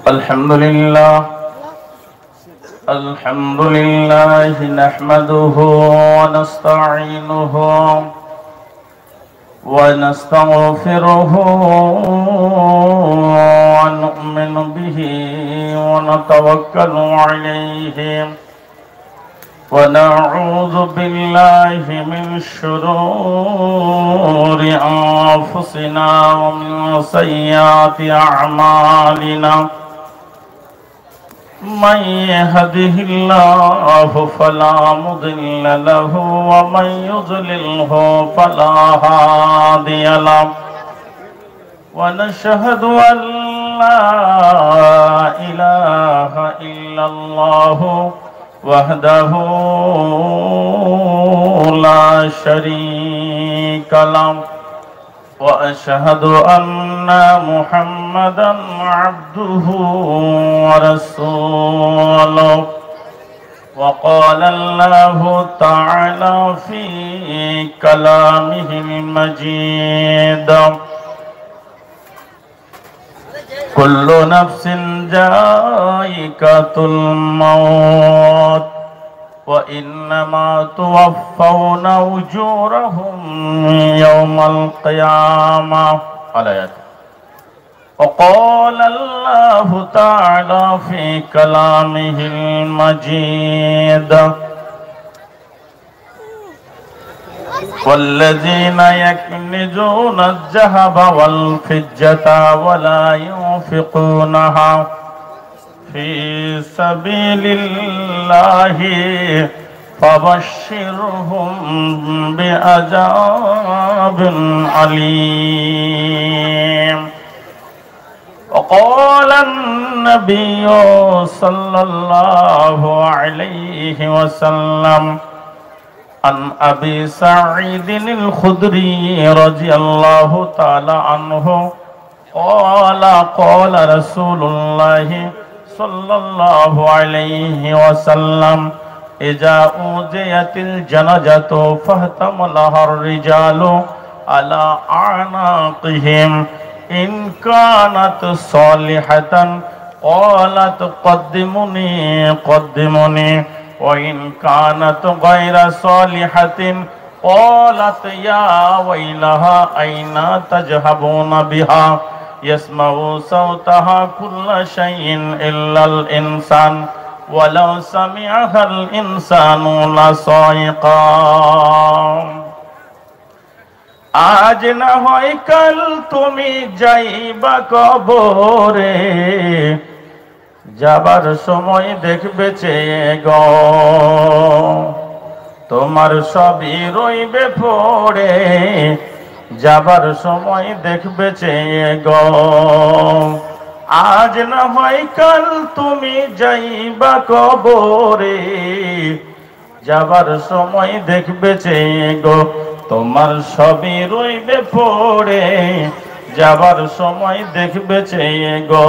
الحمد لله نحمده ونستعينه ونستغفره ونؤمن به ونتوكل عليه ونعوذ بالله من شرور أنفسنا ومن سيئات أعمالنا من يهده الله فلا مضل له ومن يضلله فلا هادي له ونشهد أن لا إله إلا الله وحده لا شريك له وأشهد أن محمدا عبده ورسوله وقال الله تعالى في كلامه المجيد كل نفس ذائقة الموت وإنما توفون أجورهم يوم القيامة الآيات. وقال الله تعالى في كلامه المجيد والذين يكنزون الذهب والفضة ولا ينفقونها في سبيل الله فبشرهم بعذاب أليم. وقال النبي صلى الله عليه وسلم عن أبي سعيد الخدري رضي الله تعالى عنه قال قال رسول الله صلى الله عليه وسلم إذا أوذيت الجنازة فاحتملها الرجال على أعناقهم إن كانت صالحة قالت قدموني قدموني وإن كانت غير صالحة قالت يا ويلها أين تذهبون بها يسمع صوتها كل شيء إلا الإنسان ولو سمعها الإنسان لصائقا. আজ না হয় কাল তুমি যাইবা কবরে যাবার সময় দেখবে চেয়ে গো তোমার সবই রইবে পড়ে যাবার সময় দেখবে চেয়ে গো আজ না হয় কাল তুমি যাইবা কবরে যাবার সময় দেখবে চেয়ে গো তোমার সবই রইবে পড়ে যাবার সময় দেখবে চেয়ে গো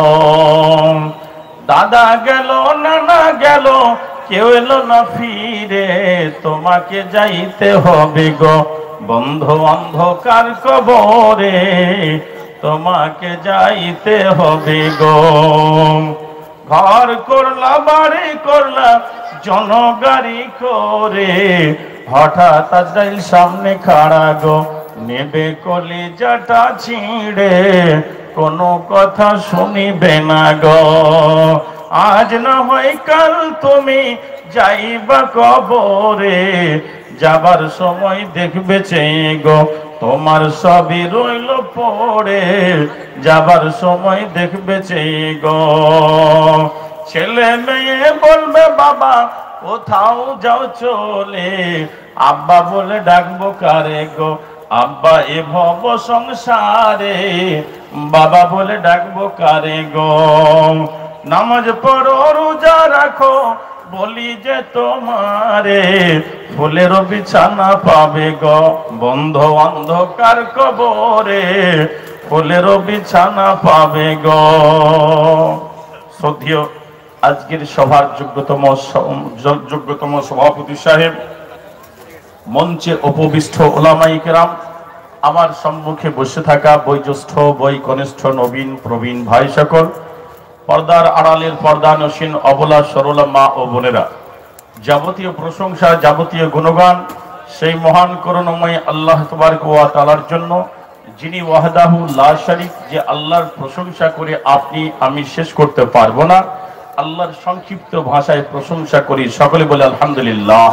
দাদা গেল নানা গেল কেউ এলো না ফিরে তোমাকে যাইতে হবে গো বন্ধু অন্ধকার কবরে তোমাকে যাইতে হবে গো ঘর করলা বাড়ি করলা জনগাড়ি করে হঠাৎ আজরাইল সামনে খাড়া গো নেবে কলিজাটা ছিঁড়ে কোনো কথা শুনিবে না গো আজ না হয় কাল তুমি যাইবা কবরে যাবার সময় দেখবে চেয়ে গো তোমার সবই রইল পড়ে যাবার সময় দেখবে চেয়ে গো ছেলে মেয়ে বলবে বাবা কোথাও যাও চলে আব্বা বলে ডাকবো কারে গো আব্বা এ ভব সংসারে বাবা বলে ডাকবো কারে গো নামাজ পড়ো রোজা রাখো বলি যে তোমারে ফুলের বিছানা পাবে গো বন্ধ অন্ধকার কবরে ফুলের বিছানা পাবে গো শ্রদ্ধেয় আজকের সভার যোগ্যতম সভাপতি সাহেব মঞ্চে উপবিষ্ট ওলামায়ে কেরাম আমার সম্মুখে বসে থাকা বয়োজ্যেষ্ঠ বয় কনিষ্ঠ নবীন প্রবীণ ভাই সকল পর্দার আড়ালের পর্দানসীন অবলা সরলা মা ও বোনেরা, যাবতীয় প্রশংসা যাবতীয় গুণগান সেই মহান করুণাময় আল্লাহ তাবারক ওয়া তাআলার জন্য, যিনি ওয়াহদাহু লা শারিক, যে আল্লাহর প্রশংসা করে আপনি আমি শেষ করতে পারবো না। আল্লাহর সংক্ষিপ্ত ভাষায় প্রশংসা করি, সকলে বলে আলহামদুলিল্লাহ।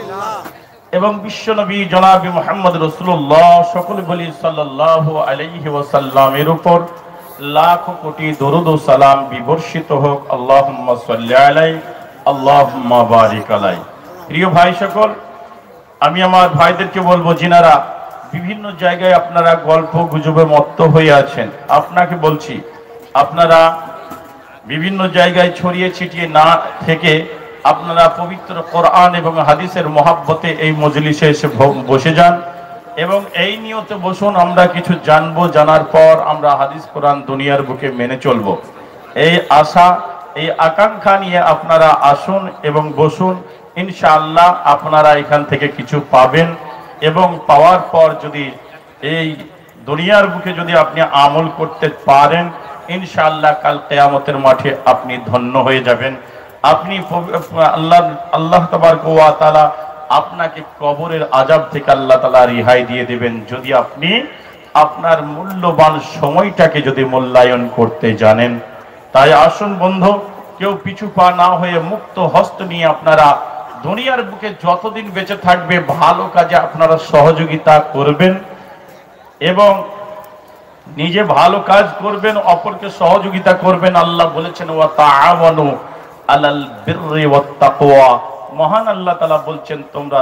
এবং বিশ্বনবী জনাবে মুহাম্মদ রাসূলুল্লাহ, সকলে বলি সাল্লাল্লাহু আলাইহি ওয়াসাল্লামের উপর লাখ কোটি দরুদ ও সালাম বিবর্ষিত হোক। আল্লাহুম্মা সাল্লি আলাইহি আল্লাহুম্মা বারিক আলাইহি। প্রিয় ভাই সকল, আমি আমার ভাইদেরকে বলবো, যিনারা বিভিন্ন জায়গায় আপনারা গল্প গুজবে মত্ত হয়ে আছেন, আপনাকে বলছি, আপনারা বিভিন্ন জায়গায় ছড়িয়ে ছিটিয়ে না থেকে আপনারা পবিত্র কোরআন এবং হাদিসের মহাব্বতে এই মজলিসে এসে বসে যান এবং এই নিয়তে বসুন, আমরা কিছু জানবো, জানার পর আমরা হাদিস কোরআন দুনিয়ার বুকে মেনে চলবো। এই আশা, এই আকাঙ্ক্ষা নিয়ে আপনারা আসুন এবং বসুন। ইনশাআল্লাহ আপনারা এখান থেকে কিছু পাবেন এবং পাওয়ার পর যদি এই দুনিয়ার বুকে যদি আপনি আমল করতে পারেন, ইনশাআল্লাহ কাল কিয়ামতের মাঠে আপনি ধন্য হয়ে যাবেন। আপনি আল্লাহ তাবারক ওয়া তাআলা আপনাকে কবরের আযাব থেকে আল্লাহ তাআলা রেহাই দিয়ে দিবেন, যদি আপনি আপনার মূল্যবান সময়টাকে যদি মূল্যায়ন করতে জানেন। তাই আসুন বন্ধু, কেউ পিছু পা না হয়ে মুক্ত হস্ত নিয়ে আপনারা দুনিয়ার বুকে যতদিন বেঁচে থাকবে ভালো কাজে আপনারা সহযোগিতা করবেন এবং নিজে ভালো কাজ করবেন, অপরকে সহযোগিতা করবেন। আল্লাহ বলেছেন ওয়া তাআওয়ানু আলাল বিররি ওয়াত তাকওয়া। মহান আল্লাহ তাআলা বলছেন তোমরা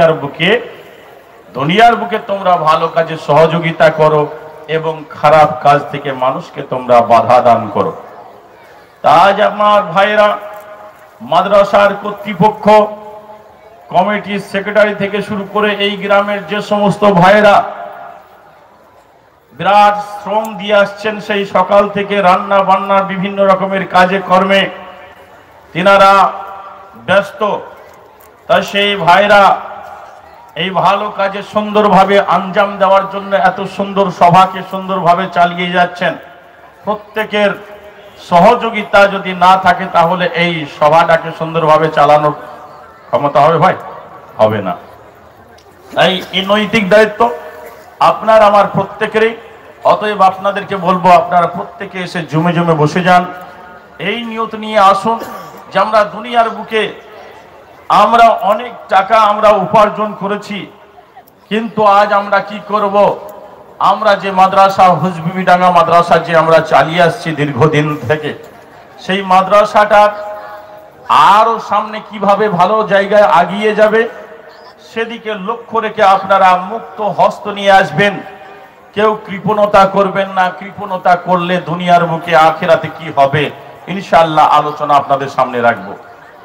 দুনিয়ার বুকে তোমরা ভালো কাজে সহযোগিতা করো এবং খারাপ কাজ থেকে মানুষকে তোমরা বাধা দান করো। আজ আমার ভাইরা, মাদ্রাসার কর্তৃপক্ষ, কমিটির সেক্রেটারি থেকে শুরু করে এই গ্রামের যে সমস্ত ভাইরা বিরাট শ্রম দিয়ে আসছেন, সেই সকাল থেকে রান্না বান্না বিভিন্ন রকমের কাজে কর্মে তিনারা ব্যস্ত। তাই সেই ভাইরা এই ভালো কাজে সুন্দরভাবে আঞ্জাম দেওয়ার জন্য এত সুন্দর সভাকে সুন্দরভাবে চালিয়ে যাচ্ছেন। প্রত্যেকের সহযোগিতা যদি না থাকে তাহলে এই সভাটাকে সুন্দরভাবে চালানোর ক্ষমতা হবে ভাই? হবে না। তাই এই নৈতিক দায়িত্ব আপনার আমার প্রত্যেকেরই। অতএব আপনাদেরকে বলবো, আপনারা প্রত্যেকে এসে জমে জমে বসে যান। এই নিয়ত নিয়ে আসুন যে আমরা দুনিয়ার বুকে আমরা অনেক টাকা আমরা উপার্জন করেছি, কিন্তু আজ আমরা কি করব? আমরা যে মাদ্রাসা হুজবিবিডাঙ্গা মাদ্রাসা যে আমরা চালিয়ে আসছি দীর্ঘদিন থেকে, সেই মাদ্রাসাটা আরো সামনে কিভাবে ভালো জায়গায় এগিয়ে যাবে সেদিকে লক্ষ্য রেখে আপনারা মুক্ত হস্ত নিয়ে আসবেন। কেউ কৃপণতা করবেন না। কৃপণতা করলে দুনিয়ার বুকে আখিরাতে কি হবে ইনশাআল্লাহ আলোচনা আপনাদের সামনে রাখবো।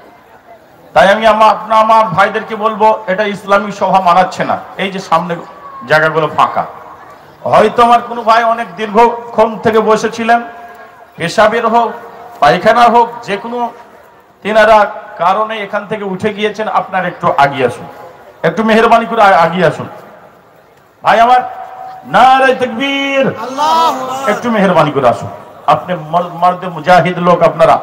তাই আমি আমার ভাইদেরকে বলবো, এটা ইসলামী সভা মানাচ্ছে না। এই যে সামনে জায়গাগুলো ফাঁকা, হয়তো আমার কোনো ভাই অনেক দীর্ঘক্ষণ থেকে বসেছিলেন, পেশাবের হোক পায়খানার হোক যে কোনো তিনারা কারণে এখান থেকে উঠে গিয়েছেন। আপনারা একটু আগিয়ে আসুন, একটু মেহরবানি করে আগিয়ে আসুন ভাই আমার। নারে তাকবীর, একটু মেহরবানি করে আসুন। আপনি মর্দে মুজাহিদ লোক,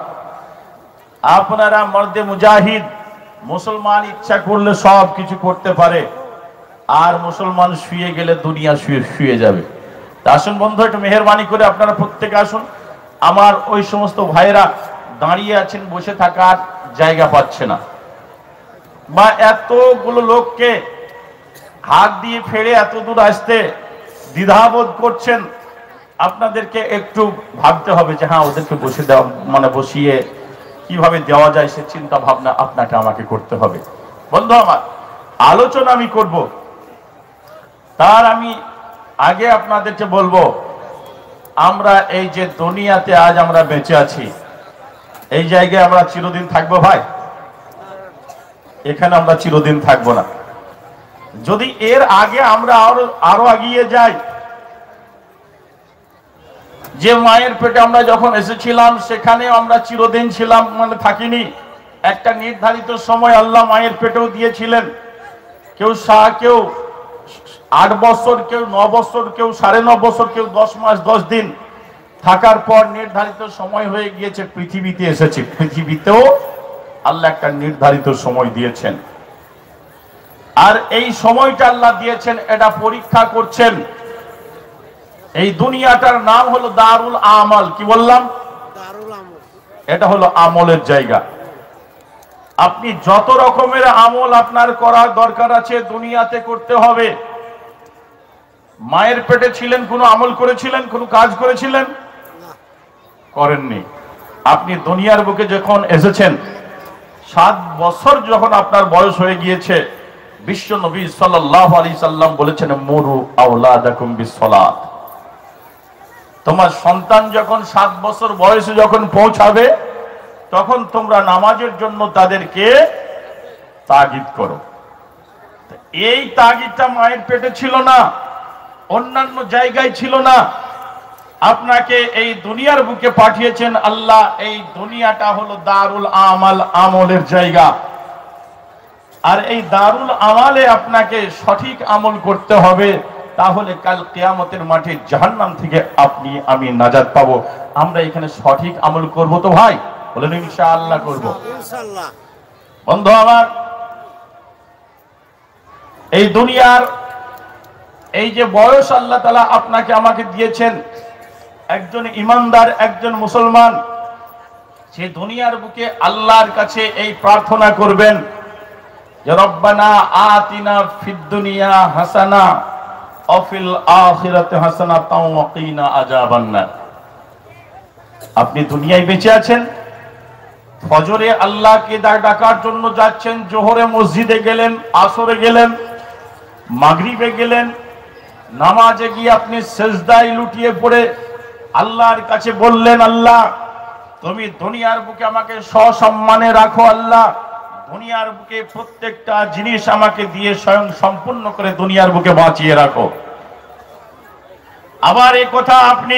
আপনারা মর্দে মুজাহিদ। মুসলমান ইচ্ছা করলে সব কিছু করতে পারে, আর মুসলমান শুয়ে গেলে দুনিয়া শুয়ে যাবে। তা আসুন বন্ধু, একটু মেহরবানি করে আপনারা প্রত্যেকে আসুন। আমার ওই সমস্ত ভাইরা দাঁড়িয়ে আছেন, বসে থাকার জায়গা পাচ্ছে না, বা এতগুলো লোককে হাত দিয়ে ফেলে এত দূর আসতে দ্বিধাবোধ করছেন। আপনাদেরকে একটু ভাবতে হবে যে হ্যাঁ, ওদেরকে বসে দেওয়া বসিয়ে কিভাবে দেওয়া যায় সে চিন্তা ভাবনা আপনাকে আমাকে করতে হবে। বন্ধু আমার, আলোচনা আমি করব, তার আমি আগে আপনাদেরকে বলবো, আমরা এই যে দুনিয়াতে আজ আমরা বেঁচে আছি, এই জায়গায় আমরা চিরদিন থাকবো ভাই? এখানে আমরা চিরদিন থাকবো না। যদি এর আগে আমরা আরো এগিয়ে যাই, যে মায়ের পেটে আমরা যখন এসেছিলাম সেখানে আমরা চিরদিন ছিলাম থাকিনি। একটা নির্ধারিত সময় আল্লাহ মায়ের পেটেও দিয়েছিলেন। কেউ 8 বছর, কেউ 9 বছর, কেউ 9.5 বছর, কেউ 10 মাস 10 দিন। থাকার পর নির্ধারিত সময় হয়ে গিয়েছে, পৃথিবীতে এসেছে। পৃথিবীতেও আল্লাহ একটা নির্ধারিত সময় দিয়েছেন, আর এই সময়টা আল্লাহ দিয়েছেন, এটা পরীক্ষা করছেন। এই দুনিয়াটার নাম হলো দারুল আমাল। কি বললাম? এটা হলো আমলের জায়গা। আপনি যত রকমের আমল আপনার করার দরকার আছে দুনিয়াতে করতে হবে। মায়ের পেটে ছিলেন, কোনো আমল করেছিলেন, কোনো কাজ করেছিলেন? করেননি। আপনি দুনিয়ার বুকে যখন এসেছেন, 7 বছর যখন আপনার বয়স হয়ে গিয়েছে, বিশ্ব নবী সাল্লাল্লাহু আলাইহি সাল্লাম বলেছেন, মুরু আওলাদাকুম বিসসালাত। তোমার সন্তান যখন 7 বছর বয়সে যখন পৌঁছাবে, তখন তোমরা নামাজের জন্য তাদেরকে তাগিদ করো। এই তাগিদটা মায়ের পেটে ছিল না, অন্যান্য জায়গায় ছিল না। আপনাকে এই দুনিয়ার বুকে পাঠিয়েছেন আল্লাহ। এই দুনিয়াটা হলো দারুল আমাল, আমলের জায়গা। আর এই দারুল আমালে আপনাকে সঠিক আমল করতে হবে, তাহলে কাল কিয়ামতের মাঠে জাহান্নাম থেকে আপনি আমি নাজাত পাবো। আমরা এখানে সঠিক আমল করব তো ভাই? বলেন ইনশাআল্লাহ করব। ইনশাআল্লাহ। বন্ধু আমার, এই দুনিয়ার এই যে বয়স আল্লাহ তাআলা আপনাকে আমাকে দিয়েছেন, একজন ইমানদার, একজন মুসলমান, সে দুনিয়ার বুকে আল্লাহর কাছে এই প্রার্থনা করবেন যে রব্বানা আতিনা ফিদ দুনিয়া হাসানা ওয়া ফিল আখিরাতি হাসানাতাও ওয়া কিনা আযাবান্নার। আপনি দুনিয়ায় বেঁচে আছেন, ফজরে আল্লাহকে ডাকার জন্য যাচ্ছেন, জোহরে মসজিদে গেলেন, আসরে গেলেন, মাগরিবে গেলেন, নামাজে গিয়ে আপনি সেজদায় লুটিয়ে পড়ে আল্লাহর কাছে বললেন, আল্লাহ তুমি দুনিয়ার বুকে আমাকে সসম্মানে রাখো, আল্লাহ দুনিয়ার বুকে প্রত্যেকটা জিনিস আমাকে দিয়ে স্বয়ং সম্পূর্ণ করে দুনিয়ার বুকে বাঁচিয়ে রাখো। আবার এই কথা আপনি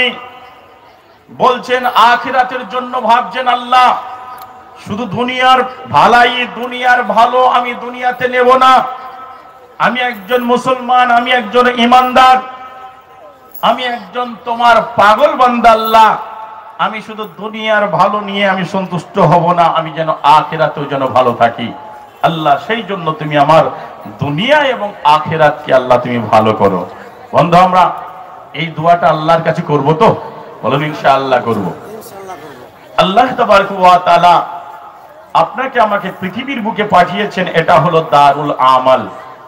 বলছেন, আখিরাতের জন্য ভাবছেন, আল্লাহ শুধু দুনিয়ার ভালাই, দুনিয়ার ভালো আমি দুনিয়াতে নেব না। আমি একজন মুসলমান, আমি একজন ইমানদার, আমি একজন তোমার পাগল বান্দা, আল্লাহ আমি শুধু দুনিয়ার ভালো নিয়ে আমি সন্তুষ্ট হব না, আমি যেন আখিরাতেও যেন ভালো থাকি। আল্লাহ সেই জন্য তুমি আমার দুনিয়া এবং আখিরাতকে আল্লাহ তুমি ভালো করো। বন্ধু, আমরা এই দোয়াটা আল্লাহর কাছে করব তো? বলুন ইনশাআল্লাহ করব। আল্লাহ তাবারক ওয়া তাআলা আপনাকে আমাকে পৃথিবীর বুকে পাঠিয়েছেন, এটা হলো দারুল আমাল।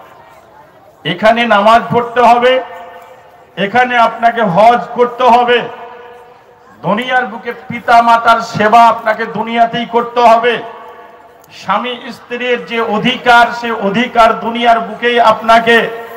এখানে নামাজ পড়তে হবে, এখানে আপনাকে হজ করতে হবে, দুনিয়ার বুকে পিতা মাতার সেবা আপনাকে দুনিয়াতেই করতে হবে, স্বামী স্ত্রীর যে অধিকার, সে অধিকার দুনিয়ার বুকেই আপনাকে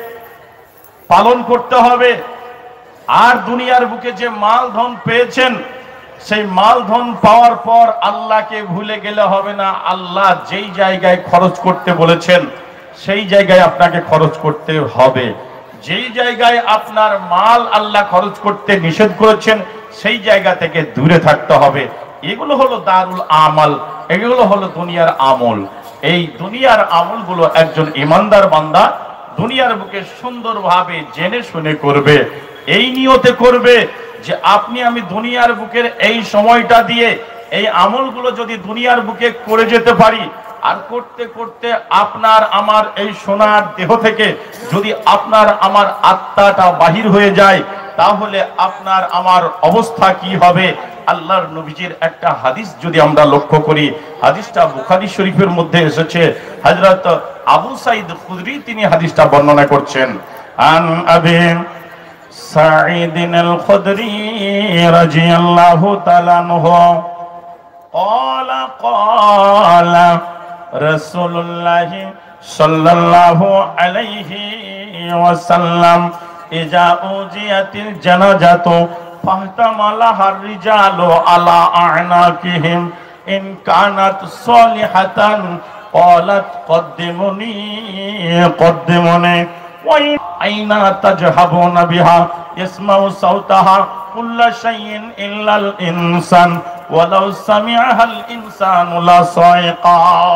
পালন করতে হবে। আর দুনিয়ার বুকে যে মাল ধন পেয়েছেন, সেই মাল ধন পাওয়ার পর আল্লাহকে ভুলে গেলে হবে না। আল্লাহ যেই জায়গায় খরচ করতে বলেছেন সেই জায়গায় আপনাকে খরচ করতে হবে। যেই জায়গায় আপনার মাল আল্লাহ খরচ করতে নিষেধ করেছেন সেই জায়গা থেকে দূরে থাকতে হবে। এগুলো হলো দারুল আমাল, এগুলো হলো দুনিয়ার আমল। এই দুনিয়ার আমলগুলো একজন ইমানদার বান্দা দুনিয়ার বুকে সুন্দরভাবে জেনে শুনে করবে, এই নিয়তে করবে যে আপনি আমি দুনিয়ার বুকের এই সময়টা দিয়ে এই আমলগুলো যদি দুনিয়ার বুকে করে যেতে পারি, আর করতে করতে আপনার আমার এই সোনার দেহ থেকে যদি আপনার আমার আত্মাটা বাহির হয়ে যায়, তাহলে আপনার আমার অবস্থা কি হবে? আল্লাহর নবীজির একটা হাদিস যদি আমরা লক্ষ্য করি, হাদিসটা বুখারী শরীফের মধ্যে এসেছে। হযরত আবু সাঈদ খুদরি তিনি হাদিসটা বর্ণনা করছেন। আন আবি সাঈদ আল খুদরি রাদিয়াল্লাহু তাআলা আনহু قال رسول الله صلى الله عليه وسلم إذا أوجيت الجنازة فاحتملها الرجال على أعناقهم إن كانت صالحة قالت قدموني وأين تذهبون بها يسمع صوتها كل شيء إلا الإنسان ولو سمعها الإنسان لصعقا।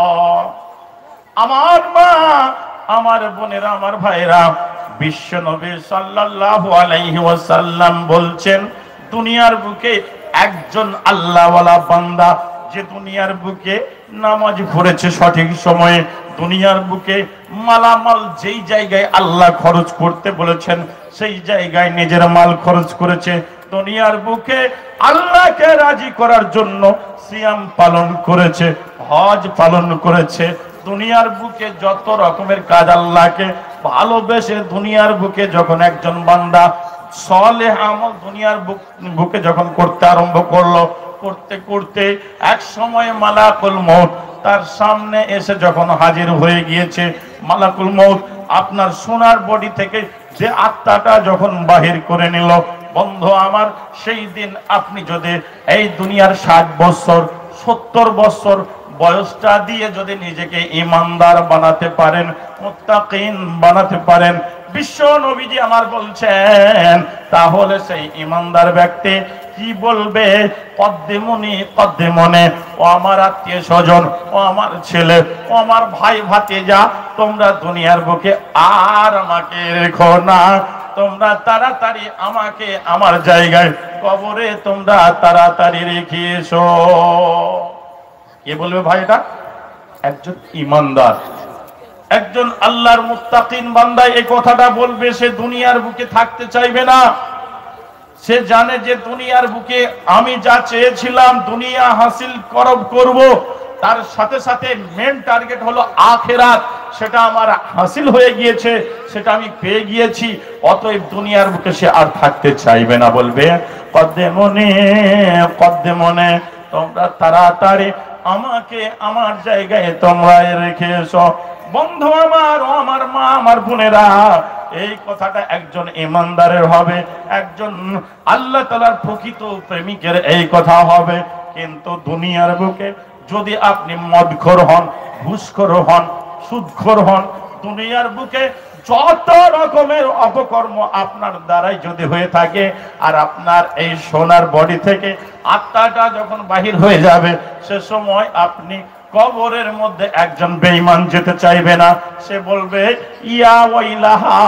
আমার মা, আমার বোনেরা, আমার ভাইরা, বিশ্ব নবী সাল্লাল্লাহু আলাইহি ওয়াসাল্লাম বলছেন, দুনিয়ার বুকে একজন আল্লাহওয়ালা বান্দা যে দুনিয়ার বুকে নামাজ পড়েছে সঠিক সময়ে, দুনিয়ার বুকে মালামাল যেই জায়গায় আল্লাহ খরচ করতে বলেছেন সেই জায়গায় নিজের মাল খরচ করেছে, দুনিয়ার বুকে আল্লাহকে রাজি করার জন্য সিয়াম পালন করেছে, হজ পালন করেছে, দুনিয়ার বুকে যত রকমের কাজ আল্লাহকে ভালোবেসে দুনিয়ার বুকে যখন একজন বান্দা সালেহ আমল দুনিয়ার বুকে যখন করতে আরম্ভ করলো, করতে করতে এক সময় মালাকুল মউত তার সামনে এসে যখন হাজির হয়ে গিয়েছে, মালাকুল মউত আপনার সোনার বডি থেকে যে আত্মাটা যখন বাহির করে নিল, বন্ধু আমার সেই দিন আপনি যদি এই দুনিয়ার 60 বছর 70 বছর বয়সটা দিয়ে যদি নিজেকে ইমানদার বানাতে পারেন, মুত্তাকিন বানাতে পারেন, বিশ্ব নবীজি আমার বলছেন, তাহলে সেই ইমানদার ব্যক্তি কি বলবে? কদ্দিমুনি কদ্দিমনে, ও আমার আত্মীয় স্বজন, ও আমার ছেলে, ও আমার ভাই ভাতিজা, তোমরা দুনিয়ার বুকে আর আমাকে রেখো না, তোমরা তাড়াতাড়ি আমাকে আমার জায়গায় কবরে তোমরা তাড়াতাড়ি রেখে এসো। কে বলবে ভাই? এটা একজন ইমানদার, একজন আল্লাহর মুত্তাকিন বান্দা এই কথাটা বলবে। সে দুনিয়ার বুকে থাকতে চাইবে না, সে জানে যে দুনিয়ার বুকে আমি যা চেয়েছিলাম দুনিয়া হাসিল করব, তার সাথে সাথে মেন টার্গেট হলো আখিরাত, সেটা আমার হাসিল হয়ে গিয়েছে, সেটা আমি পেয়ে গিয়েছি, অতএব দুনিয়ার বুকে সে আর থাকতে চাইবে না। বলবে কদ্দেমনে কদ্দেমনে, তোমরা তাড়াতাড়ি আমাকে আমার জায়গায় তোমরা রেখে এসো। বন্ধু আমার, ও আমার মা, আমার বোনেরা, এই কথাটা একজন ইমানদারের হবে, একজন আল্লাহ তাআলার প্রকৃত প্রেমিকের এই কথা হবে। কিন্তু দুনিয়ার বুকে যদি আপনি মদখোর হন, ঘুষখোর হন, সুদখোর হন, দুনিয়ার বুকে যত রকমের অপকর্ম আপনার দ্বারাই যদি হয়ে থাকে, আর আপনার এই সোনার বডি থেকে আত্মাটা যখন বাহির হয়ে যাবে, সে সময় আপনি কবরের মধ্যে একজন বেঈমান যেতে চাইবে না। সে বলবে ইয়া ওয়াইলাহা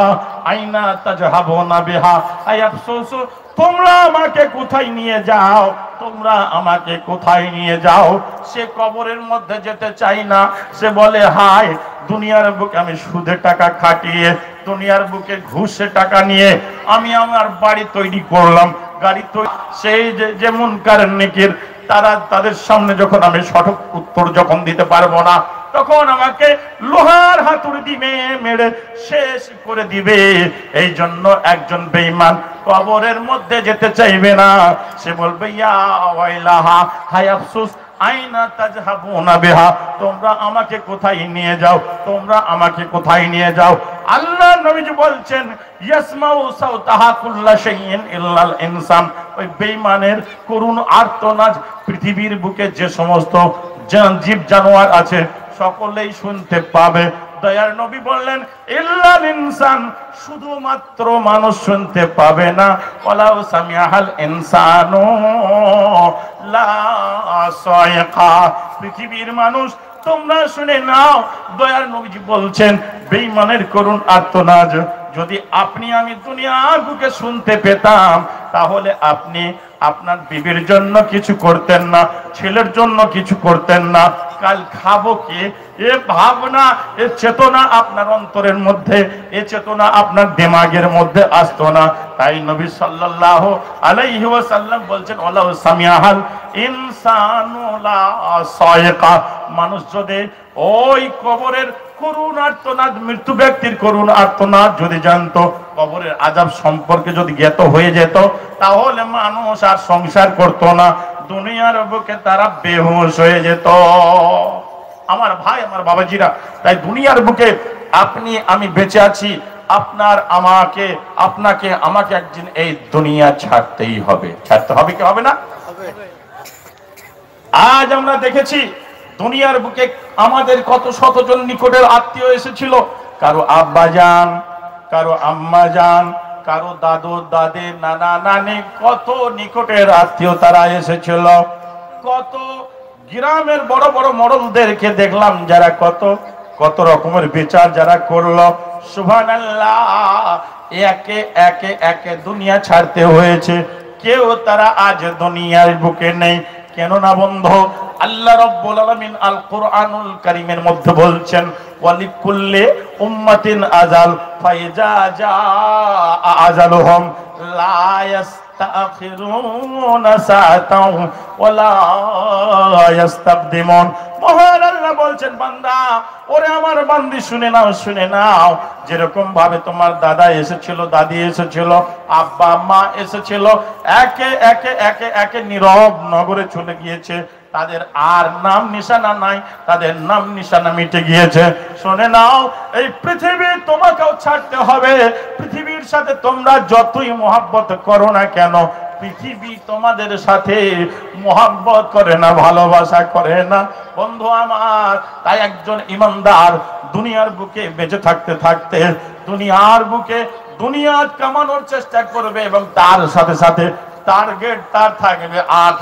আইনা তাজহাবুনা বিহা, আই আফসোস, তোমরা আমাকে কোথায় নিয়ে যাও, তোমরা আমাকে কোথায় নিয়ে যাও। সে কবরের মধ্যে যেতে চাই না। সে বলে হায়, দুনিয়ার বুকে আমি সুদে টাকা খাটিয়ে, দুনিয়ার বুকে ঘুষে টাকা নিয়ে আমি আমার বাড়ি তৈরি করলাম, গাড়ি তৈরি, সেই যে মুনকার নেকির তারা, তাদের সামনে যখন আমি সঠিক উত্তর যখন দিতে পারবো না, তখন আমাকে লোহার হাতুড়ি দিয়ে মেরে শেষ করে দিবে। এই জন্য একজন বেঈমান কবরের মধ্যে যেতে চাইবে না। সে বলবে ইয়া ওয়াইলাহা, হায় আফসোস, আইনা তাজহাবুনা বিহা, তোমরা আমাকে কোথায় নিয়ে যাও, তোমরা আমাকে কোথায় নিয়ে যাও। আল্লাহ নবীজি বলছেন ইয়াসমাউ সাউতাহা কুল্লা শাইইন ইল্লাল ইনসান, ওই বেঈমানের করুণ আর্তনাদ পৃথিবীর বুকে যে সমস্ত জীব জানোয়ার আছে সকলেই শুনতে পাবে। দয়ার নবী বললেন ইল্লাল ইনসান, শুধুমাত্র মানুষ শুনতে পাবে না, ওয়ালাউ সামিআল ইনসানু লা সায়কা, পৃথিবীর মানুষ তোমরা শুনে নাও। দয়ার নবীজি বলছেন বেঈমানের করুণ আর্তনাদ যদি আপনি আমি দুনিয়ার বুকে শুনতে পেতাম, তাহলে আপনি আপনার বিবির জন্য কিছু করতেন না, ছেলের জন্য কিছু করতেন না, কাল খাবো কি, এ ভাবনা, এ চেতনা আপনার অন্তরের মধ্যে, এ চেতনা আপনার দিমাগের মধ্যে আসতো না। তাই নবী সাল্লাল্লাহু আলাইহি ওয়াসাল্লাম বলছেন ওয়ালাউ সামিআল ইনসানু লা সায়কা, মানুষ যদি ওই কবরের করুণ আর্তনাদ, মৃত্যু ব্যক্তির করুণ আর্তনাদ যদি জানতো, কবরের আযাব সম্পর্কে যদি জ্ঞাত হয়ে যেত, তাহলে মানুষ আর সংসার করতো না, দুনিয়ার বুকে তারা বেহুশ হয়ে যেত। আমার ভাই, আমার বাবাজিরা, তাই দুনিয়ার বুকে আপনি আমি বেঁচে আছি, আপনার আমাকে, আপনাকে আমাকে একদিন এই দুনিয়া ছাড়তেই হবে। ছাড়তে হবে কি হবে না? আজ আমরা দেখেছি দুনিয়ার বুকে আমাদের কত শতজন নিকটের আত্মীয় এসেছিল, কারো আব্বাজান, কারো আম্মাজান, কারো দাদু দাদি, নানা নানি, কত নিকটের আত্মীয় তারা এসেছিল। কত গ্রামের বড় বড় মরলদেরকে দেখলাম যারা কত কত রকমের বিচার যারা করলো। সুবহানাল্লাহ, একে একে একে দুনিয়া ছাড়তে হয়েছে। কেউ তারা আজ দুনিয়ার বুকে নেই। কেননা বন্ধু, আল্লাহ রাব্বুল আলামিন আল কোরআনুল কারীমের মধ্যে বলছেন, ওয়ালিকুল্লি উম্মাতিন আজাল ফাইজা জাআ আজালুহুম লা ইস্তাখিরুনা সাআতাও ওয়া লা ইস্তাকদিমুন। মহান আল্লাহ বলছেন, বান্দা, ওরে আমার বান্দি শুনে নাও, শুনে নাও। যেরকম ভাবে তোমার দাদা এসেছিল, দাদি এসেছিল, আব্বা মা এসেছিল, একে একে একে একে নীরব নগরে চলে গিয়েছে, তাদের আর নাম নিশানা নাই, তাদের নাম নিশানা মিটে গিয়েছে। শুনে নাও, এই পৃথিবী তোমাকেও ছাড়তে হবে। পৃথিবীর সাথে তোমরা যতই মহব্বত করো না কেন, পৃথিবী তোমাদের সাথে মহব্বত করে না, ভালোবাসা করে না বন্ধু আমার। তাই একজন ইমানদার দুনিয়ার বুকে বেঁচে থাকতে থাকতে দুনিয়ার বুকে দুনিয়া কামানোর চেষ্টা করবে, এবং তার সাথে সাথে টার্গেট তার থাকবে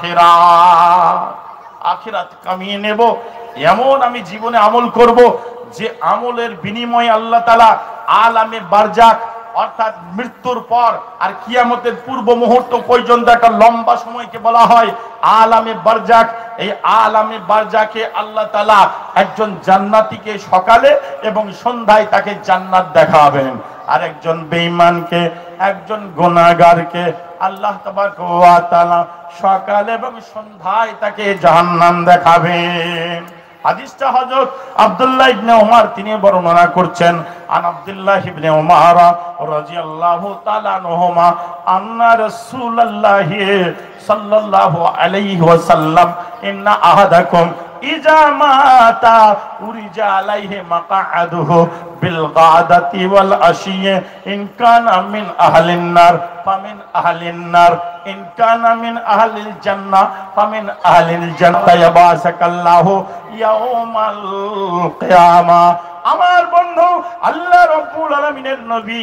আখিরাত। আখিরাত কামিয়ে নেব, এমন আমি জীবনে আমল করব যে আমলের বিনিময়ে আল্লাহ তাআলা আলামে বারজাক, অর্থাৎ মৃত্যুর পর আর কিয়ামতের পূর্ব মুহূর্ত পর্যন্ত একটা লম্বা সময়কে বলা হয় আলামে বারজাক। এই আলামে বারজাকে আল্লাহ তাআলা একজন জান্নাতীকে সকালে এবং সন্ধ্যায় তাকে জান্নাত দেখাবেন, আর একজন বেঈমানকে, একজন গুনাহগারকে আল্লাহ তাবারক ওয়া তাআলা সকাল এবং সন্ধ্যায় তাকে জাহান্নাম দেখাবেন। হাদিসটা হযরত আব্দুল্লাহ ইবনে ওমর তিনি বর্ণনা করছেন, আন আব্দুল্লাহ ইবনে ওমর রাদিয়াল্লাহু তাআলা আনহুমা আন্না রাসূলুল্লাহ সাল্লাল্লাহু আলাইহি ওয়াসাল্লাম ইন্না আহাদাকুম ইজা মাতা উরিজা আলাইহি মাকআদুহু বিল গাদাতি ওয়াল আশিয়ে ইন কানা মিন আহলিন নার ফামিন আহলিন নার ইন কানা মিন আহলিল জান্নাহ ফামিন আহলিল জান্নাহ ইয়াবাসাকাল্লাহু ইয়াউমাল কিয়ামা। আমার বন্ধু, আল্লাহ রাব্বুল আলামিনের নবী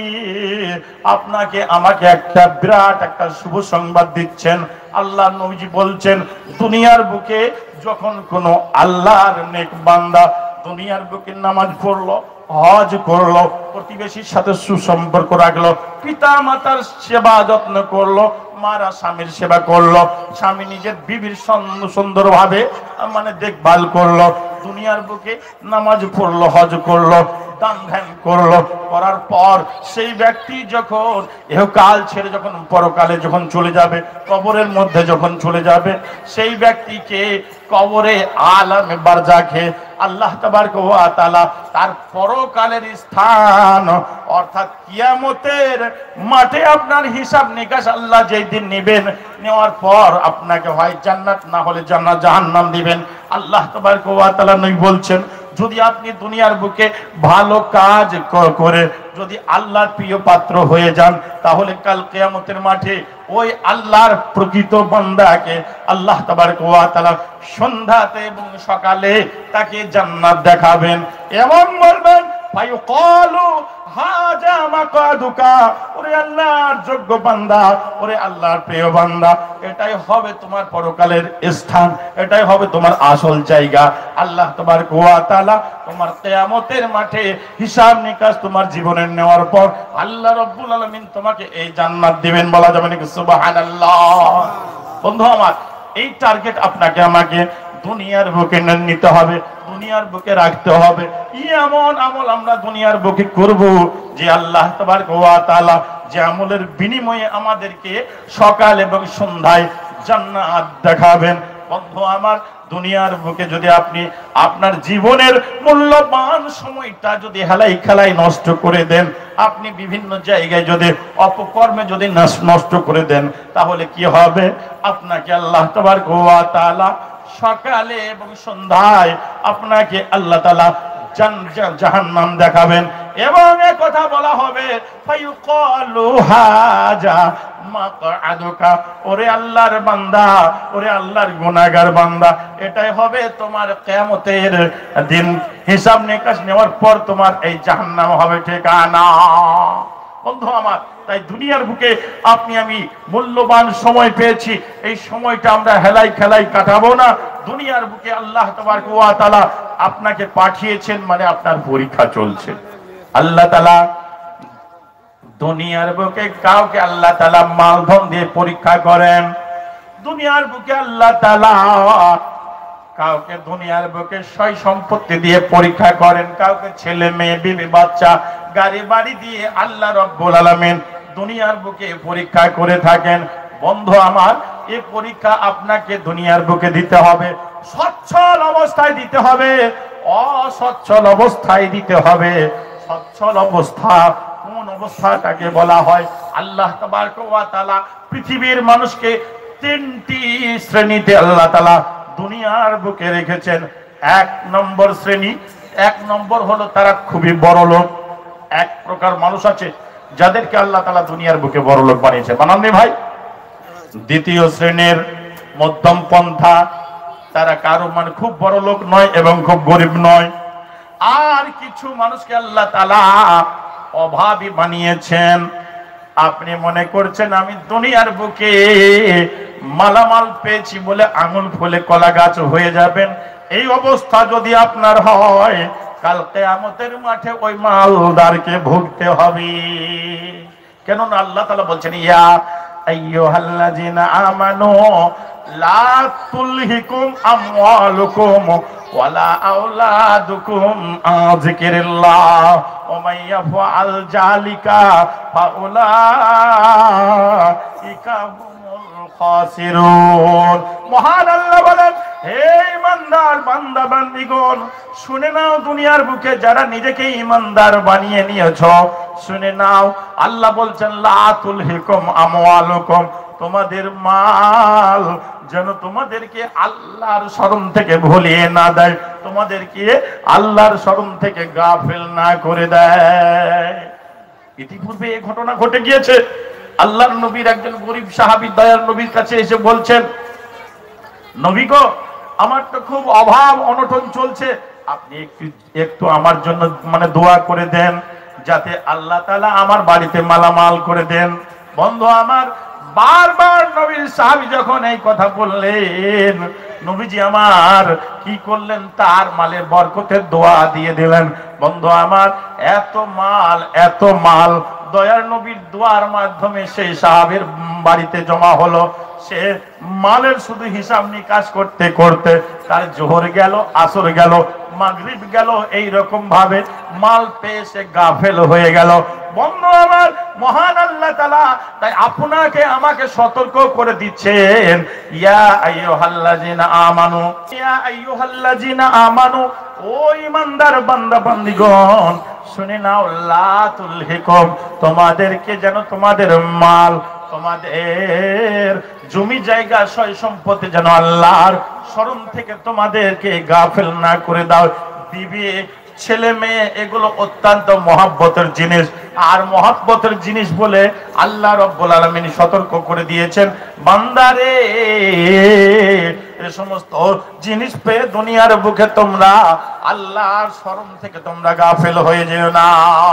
আপনাকে আমাকে একটা বিরাট একটা শুভ সংবাদ দিচ্ছেন। আল্লাহ নবীজি বলছেন, দুনিয়ার বুকে যখন কোন আল্লাহর নেক বান্দা দুনিয়ার বুকে নামাজ পড়লো, হজ করলো, প্রতিবেশীর সাথে সুসম্পর্ক রাখলো, পিতা মাতার সেবা যত্ন করলো, মারা স্বামীর সেবা করলো, স্বামী নিজের বিবির সুন্দরভাবে মানে দেখভাল করলো, দুনিয়ার বুকে নামাজ পড়লো, হজ করলো, দান ধ্যান করলো, করার পর সেই ব্যক্তি যখন ইহকাল ছেড়ে যখন পরকালে যখন চলে যাবে, কবরের মধ্যে যখন চলে যাবে, সেই ব্যক্তিকে কবরে আলামে বারজাখে আল্লাহ তাবারক ওয়া তাআলা তার পরকালের স্থান অর্থাৎ কিয়ামতের মাঠে আপনার হিসাব নিকাশ আল্লাহ যেই দিন নেবেন, নেওয়ার পর আপনাকে হয় জান্নাত না হলে জাহান্নাম দিবেন। আল্লাহ তাবারক ওয়া তাআলা নবী বলছেন, যদি আপনি দুনিয়ার বুকে ভালো কাজ করে যদি আল্লাহর প্রিয় পাত্র হয়ে যান, তাহলে কাল কিয়ামতের মাঠে ওই আল্লাহর প্রকৃত বান্দাকে আল্লাহ তাবারক ওয়া তাআলা সন্ধ্যাতে এবং সকালে তাকে জান্নাত দেখাবেন এবং বলবেন, ফায়ুকালু হাজা মাকাদুকা, ওরে আল্লাহর যোগ্য বান্দা, ওরে আল্লাহর প্রিয় বান্দা, এটাই হবে তোমার পরকালের স্থান, এটাই হবে তোমার আসল জায়গা। আল্লাহ তাবারক ওয়া তাআলা তোমার কিয়ামতের মাঠে হিসাব নিকাশ তোমার জীবনের নেওয়ার পর আল্লাহ রাব্বুল আলামিন তোমাকে এই জান্নাত দিবেন। বলা যাবে নাকি সুবহানাল্লাহ? বন্ধু আমার, এই টার্গেট আপনাকে আমাকে দুনিয়ার বুকে নিতে হবে, দুনিয়ার বুকে রাখতে হবে। এমন আমল আমরা দুনিয়ার বুকে করব যে আল্লাহ তাবারক ওয়া তাআলা যে আমলের বিনিময়ে আমাদেরকে সকাল এবং সন্ধ্যায় জান্নাত দেখাবেন। বন্ধু আমার, দুনিয়ার বুকে যদি আপনি আপনার জীবনের মূল্যবান সময়টা যদি হেলাই খেলাই নষ্ট করে দেন, আপনি বিভিন্ন জায়গায় যদি অপকর্মে যদি নষ্ট করে দেন, তাহলে কি হবে? আপনাকে আল্লাহ তাবারক ওয়া তাআলা সকালে এবং সন্ধ্যায় আপনাকে আল্লাহ তাআলা জাহান্নাম দেখাবেন এবং এই কথা বলা হবে, ফায়ুকালু হাজা মাকআদুকা, ওরে আল্লাহর বান্দা, ওরে আল্লাহর গুনাহগার বান্দা, এটাই হবে তোমার কিয়ামতের দিন হিসাব নিকাশ নেওয়ার পর তোমার এই জাহান্নাম হবে ঠিকানা। বন্ধু আমার, তাই দুনিয়ার বুকে আপনি আমি মূল্যবান সময় পেয়েছি, এই সময়টা আমরা হেলাই খেলাই কাটাবো না। দুনিয়ার বুকে আল্লাহ তাবারক ওয়া তাআলা আপনাকে পাঠিয়েছেন মানে আপনার পরীক্ষা চলছে। আল্লাহ তাআলা দুনিয়ার বুকে কাউকে আল্লাহ তাআলা মালধন দিয়ে পরীক্ষা করেন। দুনিয়ার বুকে আল্লাহ তাআলা কাউকে দুনিয়ার বুকে সয় সম্পত্তি দিয়ে পরীক্ষা করেন, কাউকে ছেলে মেয়ে বিবি বাচ্চা গাড়ি বাড়ি দিয়ে আল্লাহ রাব্বুল আলামিন দুনিয়ার বুকে পরীক্ষা করে থাকেন। বন্ধু আমার, এই পরীক্ষা আপনাকে দুনিয়ার বুকে দিতে হবে, সচ্ছল অবস্থায় দিতে হবে, অসচ্ছল অবস্থায় দিতে হবে। সচ্ছল অবস্থা কোন অবস্থাটাকে বলা হয়? আল্লাহ তাবারক ওয়া তাআলা পৃথিবীর মানুষকে তিনটি শ্রেণীতে আল্লাহ তাআলা দুনিয়ার বুকে রেখেছেন। এক নম্বর শ্রেণী, এক নম্বর হলো তারা খুবই বড় লোক। এক প্রকার মানুষ আছে যাদেরকে আল্লাহ তাআলা দুনিয়ার বুকে বড় লোক বানিয়েছে, বানাননি ভাই? দ্বিতীয় শ্রেণীর মধ্যম পন্থা, তারা কারো মানে খুব বড় লোক নয় এবং খুব গরিব নয়। আর কিছু মানুষকে আল্লাহ তাআলা অভাবী বানিয়েছেন। আপনি মনে করছেন আমি দুনিয়ার বুকে মালামাল পেয়েছি বলে আঙুল ফুলে কলা গাছ হয়ে যাবেন। এই অবস্থা যদি আপনার হয়, কাল কিয়ামতের মাঠে ওই মালদারকে ভুগতে হবে। কেননা আল্লাহ তাআলা বলছেন, ইয়া আইয়ুহাল্লাযিনা আমানু লা তুলহিকুম আমওয়ালুকুম ওয়ালা আওলাদুকুম আন যিকরিল্লাহ ওয়া মান ইয়াফআল যালিকা ফাউলাইকা হুমুল খাসিরুন। মহান আল্লাহ বলেন, হে ঈমানদার বান্দা বান্দীগণ, শুনে নাও, দুনিয়ার বুকে যারা নিজেকে ঈমানদার বানিয়ে নিয়েছো, শুনে নাও, আল্লাহ বলছেন লা তুলহিকুম আমওয়ালুকুম, তোমাদের মাল যেন তোমাদেরকে আল্লাহর স্মরণ থেকে ভুলিয়ে না দেয়, তোমাদেরকে আল্লাহর স্মরণ থেকে গাফেল না করে দেয়। ইতিপূর্বে এই ঘটনা ঘটে গিয়েছে। আল্লাহর নবীর একজন গরিব সাহাবী দয়ার নবীর কাছে এসে বলছেন, নবী গো, আমার তো খুব অভাব অনটন চলছে, আপনি একটু আমার জন্য মানে দোয়া করে দেন, যাতে আল্লাহ তাআলা আমার বাড়িতে মালামাল করে দেন। বন্ধু আমার, বারবার নবীর সাহাবী যখন এই কথা বললেন, নবীজি আমার কি করলেন? তার মালের বরকতের দোয়া দিয়ে দিলেন। বন্ধু আমার, এত মাল দয়ার নবীর দোয়ার মাধ্যমে সেই সাহাবীর বাড়িতে জমা হলো। সে মালের শুধু হিসাব নিকাশ করতে করতে তার জোহর গেল, আসর গেল, মাগরিব গেল, এই রকম ভাবে মাল পেয়ে সে গাফেল হয়ে গেল। বন্ধু আমার, মহান আল্লাহ তাআলা তাই আপনাকে আমাকে সতর্ক করে দিচ্ছেন, ইয়া আইয়ুহাল্লাযিনা আমানু, ইয়া আইয়ুহাল্লাযিনা আমানু, ও ঈমানদার বান্দা বান্দীগণ, শুনে নাও, লা তুলহিকুম, তোমাদেরকে যেন তোমাদের মাল, তোমাদের জমি জায়গা সয় সম্পত্তি যেন আল্লাহর স্মরণ থেকে তোমাদেরকে গাফেল না করে দাও। বিবি ছেলে মেয়ে এগুলো অত্যন্ত মহব্বতের জিনিস, আর মহব্বতের জিনিস বলে আল্লাহ রাব্বুল আলামিন সতর্ক করে দিয়েছেন, বান্দারে এই সমস্ত জিনিস পেয়ে দুনিয়ার বুকে তোমরা আল্লাহর স্মরণ থেকে তোমরা গাফেল হয়ে যেও না।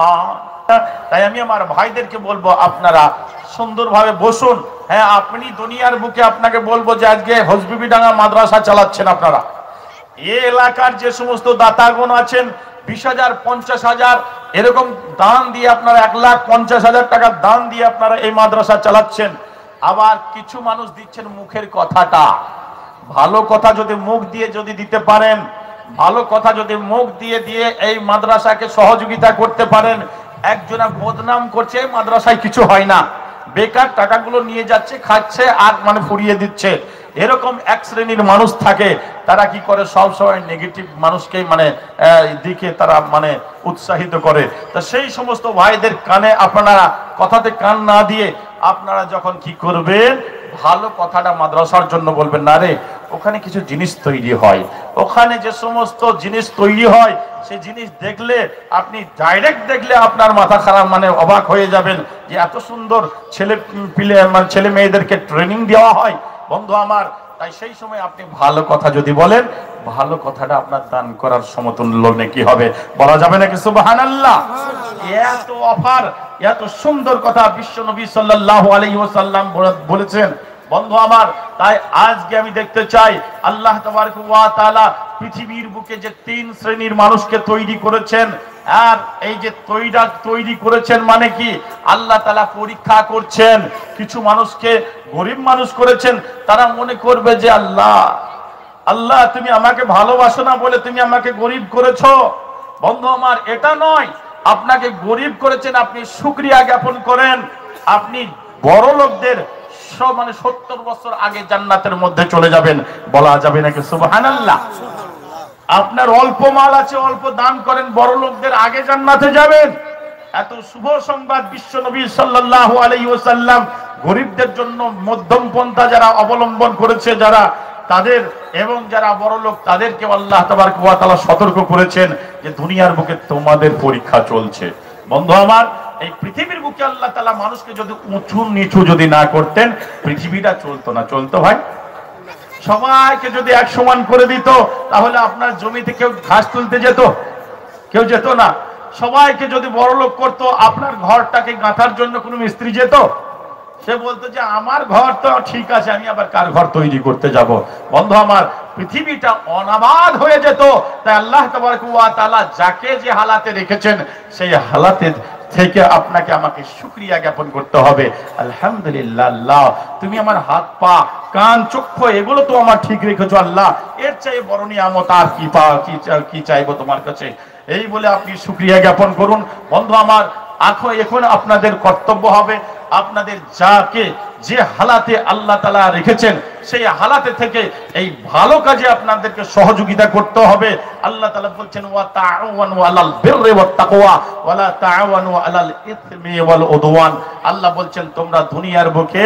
তাই আমি আমার ভাইদেরকে বলবো, আপনারা সুন্দরভাবে বসুন। হ্যাঁ, আপনি দুনিয়ার বুকে আপনাকে বলবো যে আজকে হজবিবিডাঙ্গা মাদ্রাসা চালাচ্ছেন আপনারা, এই এলাকার যে সমস্ত দাতাগণ আছেন 20,000 50,000 এরকম দান দিয়ে আপনারা 1,50,000 টাকা দান দিয়ে আপনারা এই মাদ্রাসা চালাচ্ছেন। আবার কিছু মানুষ দিচ্ছেন মুখের কথাটা, ভালো কথা যদি মুখ দিয়ে যদি দিতে পারেন, ভালো কথা যদি মুখ দিয়ে দিয়ে এই মাদ্রাসাকে সহযোগিতা করতে পারেন, একজনা বদনাম করছে মাদ্রাসায় কিছু হয় না, বেকার টাকাগুলো নিয়ে যাচ্ছে, খাচ্ছে আর মানে ফুরিয়ে দিচ্ছে, এরকম এক শ্রেণীর মানুষ থাকে। তারা কি করে? সব সময় নেগেটিভ মানুষকে মানে দিকে তারা মানে উৎসাহিত করে। তা সেই সমস্ত ভাইদের কানে আপনারা কথাতে কান না দিয়ে আপনারা যখন কি করবেন, ভালো কথাটা মাদ্রাসার জন্য বলবেন। না রে, ওখানে কিছু জিনিস তৈরি হয়, ওখানে যে সমস্ত জিনিস তৈরি হয় সেই জিনিস দেখলে আপনি ডাইরেক্ট দেখলে আপনার মাথা খারাপ মানে অবাক হয়ে যাবেন যে এত সুন্দর ছেলে মেয়েদেরকে ট্রেনিং দেওয়া হয়। বন্ধু আমার, তাই সেই সময় আপনি ভালো কথা যদি বলেন, ভালো কথাটা আপনার দান করার সমতুল্য নেকি হবে। বলা যাবে নাকি সুবহানাল্লাহ? এত অফার, এত সুন্দর কথা বিশ্ব নবী সাল্লাল্লাহু আলাইহি ওয়াসাল্লাম বলেছেন। বন্ধু আমার, তাই আজকে আমি দেখতে চাই আল্লাহ তাবারক ওয়া তাআলা পৃথিবীর বুকে যে 3 শ্রেণীর মানুষকে তৈরি করেছেন, আর এই যে তৈরি করেছেন মানে কি আল্লাহ তাআলা পরীক্ষা করছেন। কিছু মানুষকে গরিব মানুষ করেছেন, তারা মনে করবে যে আল্লাহ তুমি আমাকে ভালোবাসো না বলে তুমি আমাকে গরিব করেছো। বন্ধু আমার, এটা নয়। আপনাকে গরিব করেছেন, আপনি শুকরিয়া জ্ঞাপন করেন। আপনি বড় লোকদের 70 বছর আগে জান্নাতের মধ্যে চলে যাবেন, বলা যাবে নাকি সুবহানাল্লাহ? আপনার অল্প মাল আছে, অল্প দান করেন, বড় লোকদের আগে জান্নাতে যাবেন। এত শুভ সংবাদ বিশ্ব নবী সাল্লাল্লাহু আলাইহি ওয়াসাল্লাম গরিবদের জন্য মধ্যম পন্থা যারা অবলম্বন করেছে, যারা তাদের এবং যারা বড় লোক তাদেরকে আল্লাহ তাবারক ওয়া তাআলা সতর্ক করেছেন যে দুনিয়ার বুকে তোমাদের পরীক্ষা চলছে। বন্ধু আমার, এই পৃথিবীর বুকে আল্লাহ তাআলা মানুষকে যদি উঁচু নিচু যদি না করতেন, পৃথিবীটা চলতো না। চলতো ভাই? সবাইকে যদি এক সমান করে দিত, তাহলে আপনার জমিতে কেউ ঘাস তুলতে যেত? কেউ যেত না। সবাইকে যদি বড় লোক করতো, আপনার ঘরটাকে গাঁথার জন্য কোনো মিস্ত্রি যেত? সে বলতো যে আমার ঘর তো ঠিক আছে, আমি আবার কার ঘর তৈরি করতে যাব? বন্ধু আমার, পৃথিবীটা অনাবাদ হয়ে যেত। তাই আল্লাহ তাবারক ওয়া তাআলা যাকে যে হালাতে রেখেছেন, সেই হালাতে থেকে আপনাকে আমাকে শুকরিয়া জ্ঞাপন করতে হবে। আলহামদুলিল্লাহ, আল্লাহ তুমি আমার হাত পা কান চক্ষু এগুলো তো আমার ঠিক রেখেছো আল্লাহ, এর চাই বড় নিয়ামত আর কি চাইবো তোমার কাছে? এই বলে আপনি শুকরিয়া জ্ঞাপন করুন। বন্ধু আমার, এখন আপনাদের কর্তব্য হবে আপনাদের যাকে যে হালাতে আল্লাহ তাআলা রেখেছেন, সেই হালাতে থেকে এই ভালো কাজে আপনাদেরকে সহযোগিতা করতে হবে। আল্লাহ তাআলা বলছেন ওয়া তাআওয়ানু আলাল বিররি ওয়াত তাকওয়া ওয়া লা তাআওয়ানু আলাল ইসমি ওয়াল উদওয়ান। আল্লাহ বলছেন তোমরা দুনিয়ার বুকে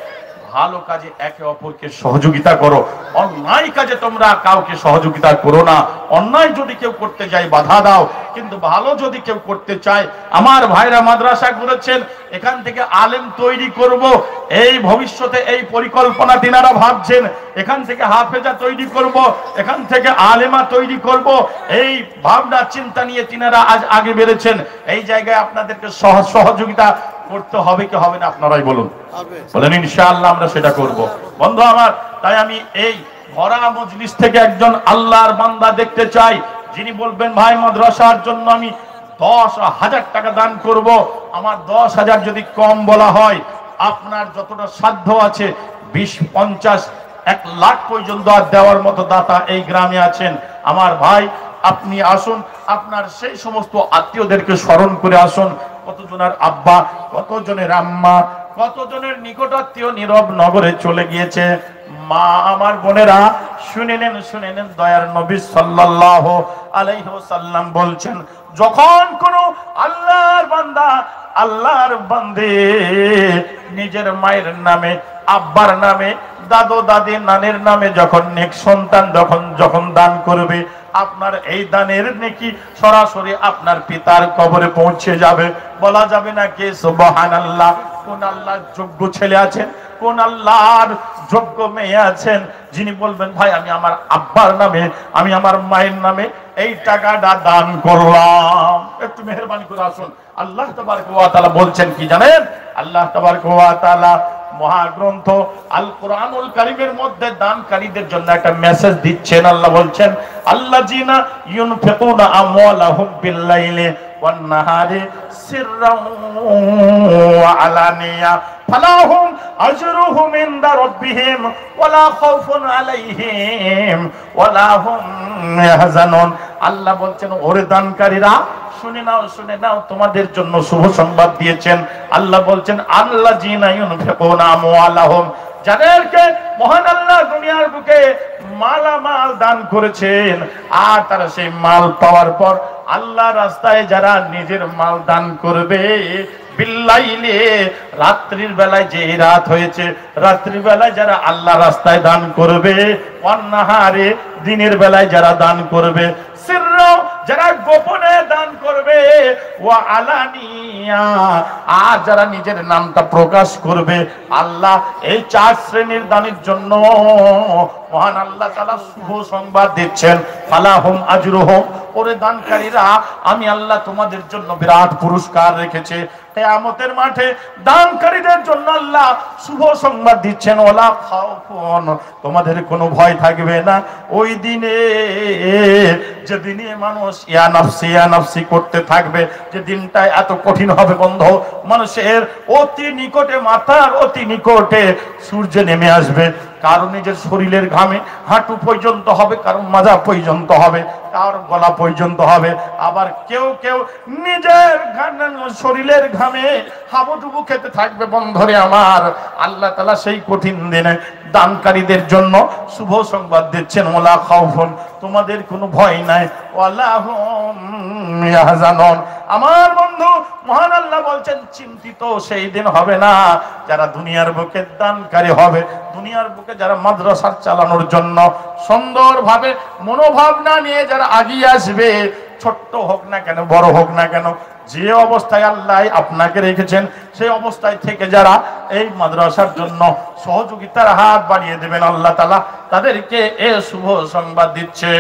ভালো কাজে একে অপরকে সহযোগিতা করো, অন্যায় কাজে তোমরা কাউকে সহযোগিতা করো না। অন্যায় যদি কেউ করতে যায় বাধা দাও, কিন্তু ভালো যদি কেউ করতে চায়, আমার ভাইরা মাদ্রাসা করেছেন, এখান থেকে আলেম তৈরি করব, এই ভবিষ্যতে এই পরিকল্পনা তিনারা ভাবছেন। এখান থেকে হাফেজা তৈরি করব, এখান থেকে আলেমা তৈরি করব, এই ভাবনা চিন্তা নিয়ে তিনারা আজ আগে বেড়েছেন। এই জায়গায় আপনাদেরকে সহযোগিতা করতে হবে কি হবে না? আপনারাই বলুন। বলেন ইনশাআল্লাহ আমরা সেটা করব। বন্ধু আমার, তাই আমি এই ভরা মজলিস থেকে একজন আল্লাহর বান্দা দেখতে চাই, যিনি বলবেন ভাই মাদ্রাসার জন্য আমি 10,000 টাকা দান করব। আমার 10,000 যদি কম বলা হয়, আপনার যতটা সাধ্য আছে 20, 50, 1 লাখ পর্যন্ত দেওয়ার মতো দাতা এই গ্রামে আছেন। আমার ভাই, আপনি আসুন, আপনার সেই সমস্ত আত্মীয়দেরকে স্মরণ করে আসুন। কতজনের আব্বা, কতজনের আম্মা, কতজনের নিকটাত্মীয় নীরব নগরে চলে গিয়েছে। মা আমার বোনেরা, শুনে নেন দয়ার নবী সাল্লাল্লাহু আলাইহি ওয়াসাল্লাম বলছেন, যখন কোন আল্লাহর বান্দা, আল্লাহর বান্দে নিজের মায়ের নামে, আব্বার নামে, দাদু দাদি, নানের নামে যখন নেক সন্তান যখন দান করবে, আপনার এই দানের নেকি সরাসরি আপনার পিতার কবরে পৌঁছে যাবে। বলা যাবে না কে সুবহানাল্লাহ? কোন আল্লাহর যোগ্য ছেলে আছেন, কোন আল্লাহর যোগ্য মেয়ে আছেন, যিনি বলবেন ভাই আমি আমার আব্বার নামে, আমি আমার মায়ের নামে এই টাকাটা দান করলাম। একটু মেহেরবানি করে আসুন। আল্লাহ তাবারক ওয়া তাআলা বলছেন কি জানেন? আল্লাহ তাবারক ওয়া তাআলা মহাগ্রন্থ আল কোরআনুল কারীমের মধ্যে দানকারীদের জন্য একটা মেসেজ দিচ্ছেন। আল্লাহ বলছেন, আল্লাযিনা ইউনফিকুনা আমওয়ালাহুম বিল-লাইলি ওয়ান-নাহারি সিররান ওয়া আলানিয়া ফালাহুম আজরুহুম ইনদা রাব্বিহিম ওয়ালা খাউফুন আলাইহিম ওয়ালা হুম ইয়াহজানুন। আল্লাহ বলছেন, ওরে দানকারীরা শুনে নাও, তোমাদের জন্য শুভ সংবাদ দিয়েছেন। আল্লাহ বলছেন, আল্লাযিনা ইউনফিকুনা আমওয়ালাহুম, যাদেরকে মহান আল্লাহ দুনিয়ার বুকে মালামাল দান করেছেন, আর তারা সেই মাল পাওয়ার পর আল্লাহ রাস্তায় যারা নিজের মাল দান করবে, বিল্লাইলে রাত্রির বেলায়, যে রাত হয়েছে, রাত্রির বেলায় যারা আল্লাহ রাস্তায় দান করবে, ওয়ান-নাহারে দিনের বেলায় যারা দান করবে, সিররা যারা গোপনে দান করবে, ওয়া আলানিয়া আর যারা নিজের নামটা প্রকাশ করবে। আল্লাহ এই 4 শ্রেণীর দানের জন্য মহান আল্লাহ তাআলা শুভ সংবাদ দিচ্ছেন, ফালাহুম আজরুহুম, ওরে দানকারীরা আমি আল্লাহ তোমাদের জন্য বিরাট পুরস্কার রেখেছে। কিয়ামতের মাঠে দানকারীদের জন্য আল্লাহ শুভ সংবাদ দিচ্ছেন, ওয়ালা খাউফুন, তোমাদের কোনো ভয় থাকবে না ওই দিনে, যেদিনে মানুষ ইয়া নাফসি করতে থাকবে, যে দিনটা এত কঠিন হবে বন্ধু, মানুষের অতি নিকটে, মাথার অতি নিকটে সূর্য নেমে আসবে, কারো নিজের শরীরের ঘামে হাঁটু পর্যন্ত হবে, কারো মাজা পর্যন্ত হবে, কার গলা পর্যন্ত হবে, আবার কেউ কেউ নিজের শরীরের ঘামে হাবুডুবু খেতে থাকবে। বন্ধুরে আমার, আল্লাহ তাআলা সেই কঠিন দিনে দানকারীদের জন্য শুভ সংবাদ দিচ্ছেন, ওয়ালা খাউফুন, তোমাদের কোনো ভয় নাই, ওয়ালা হুম ইয়াহজানুন। আমার বন্ধু মহান আল্লাহ বলছেন, চিন্তিত সেই দিন হবে না যারা দুনিয়ার বুকে দানকারী হবে, দুনিয়ার বুকে যারা মাদ্রাসা চালানোর জন্য সুন্দরভাবে মনোভাবনা নিয়ে যারা এগিয়ে আসবে, ছোট্ট হোক না কেন, বড় হোক না কেন, যে অবস্থায় আল্লাহ আপনাকে রেখেছেন সেই অবস্থায় থেকে যারা এই মাদ্রাসার জন্য সহযোগিতার হাত বাড়িয়ে দেবেন, আল্লাহ তাআলা তাদেরকে এ শুভ সংবাদ দিচ্ছে।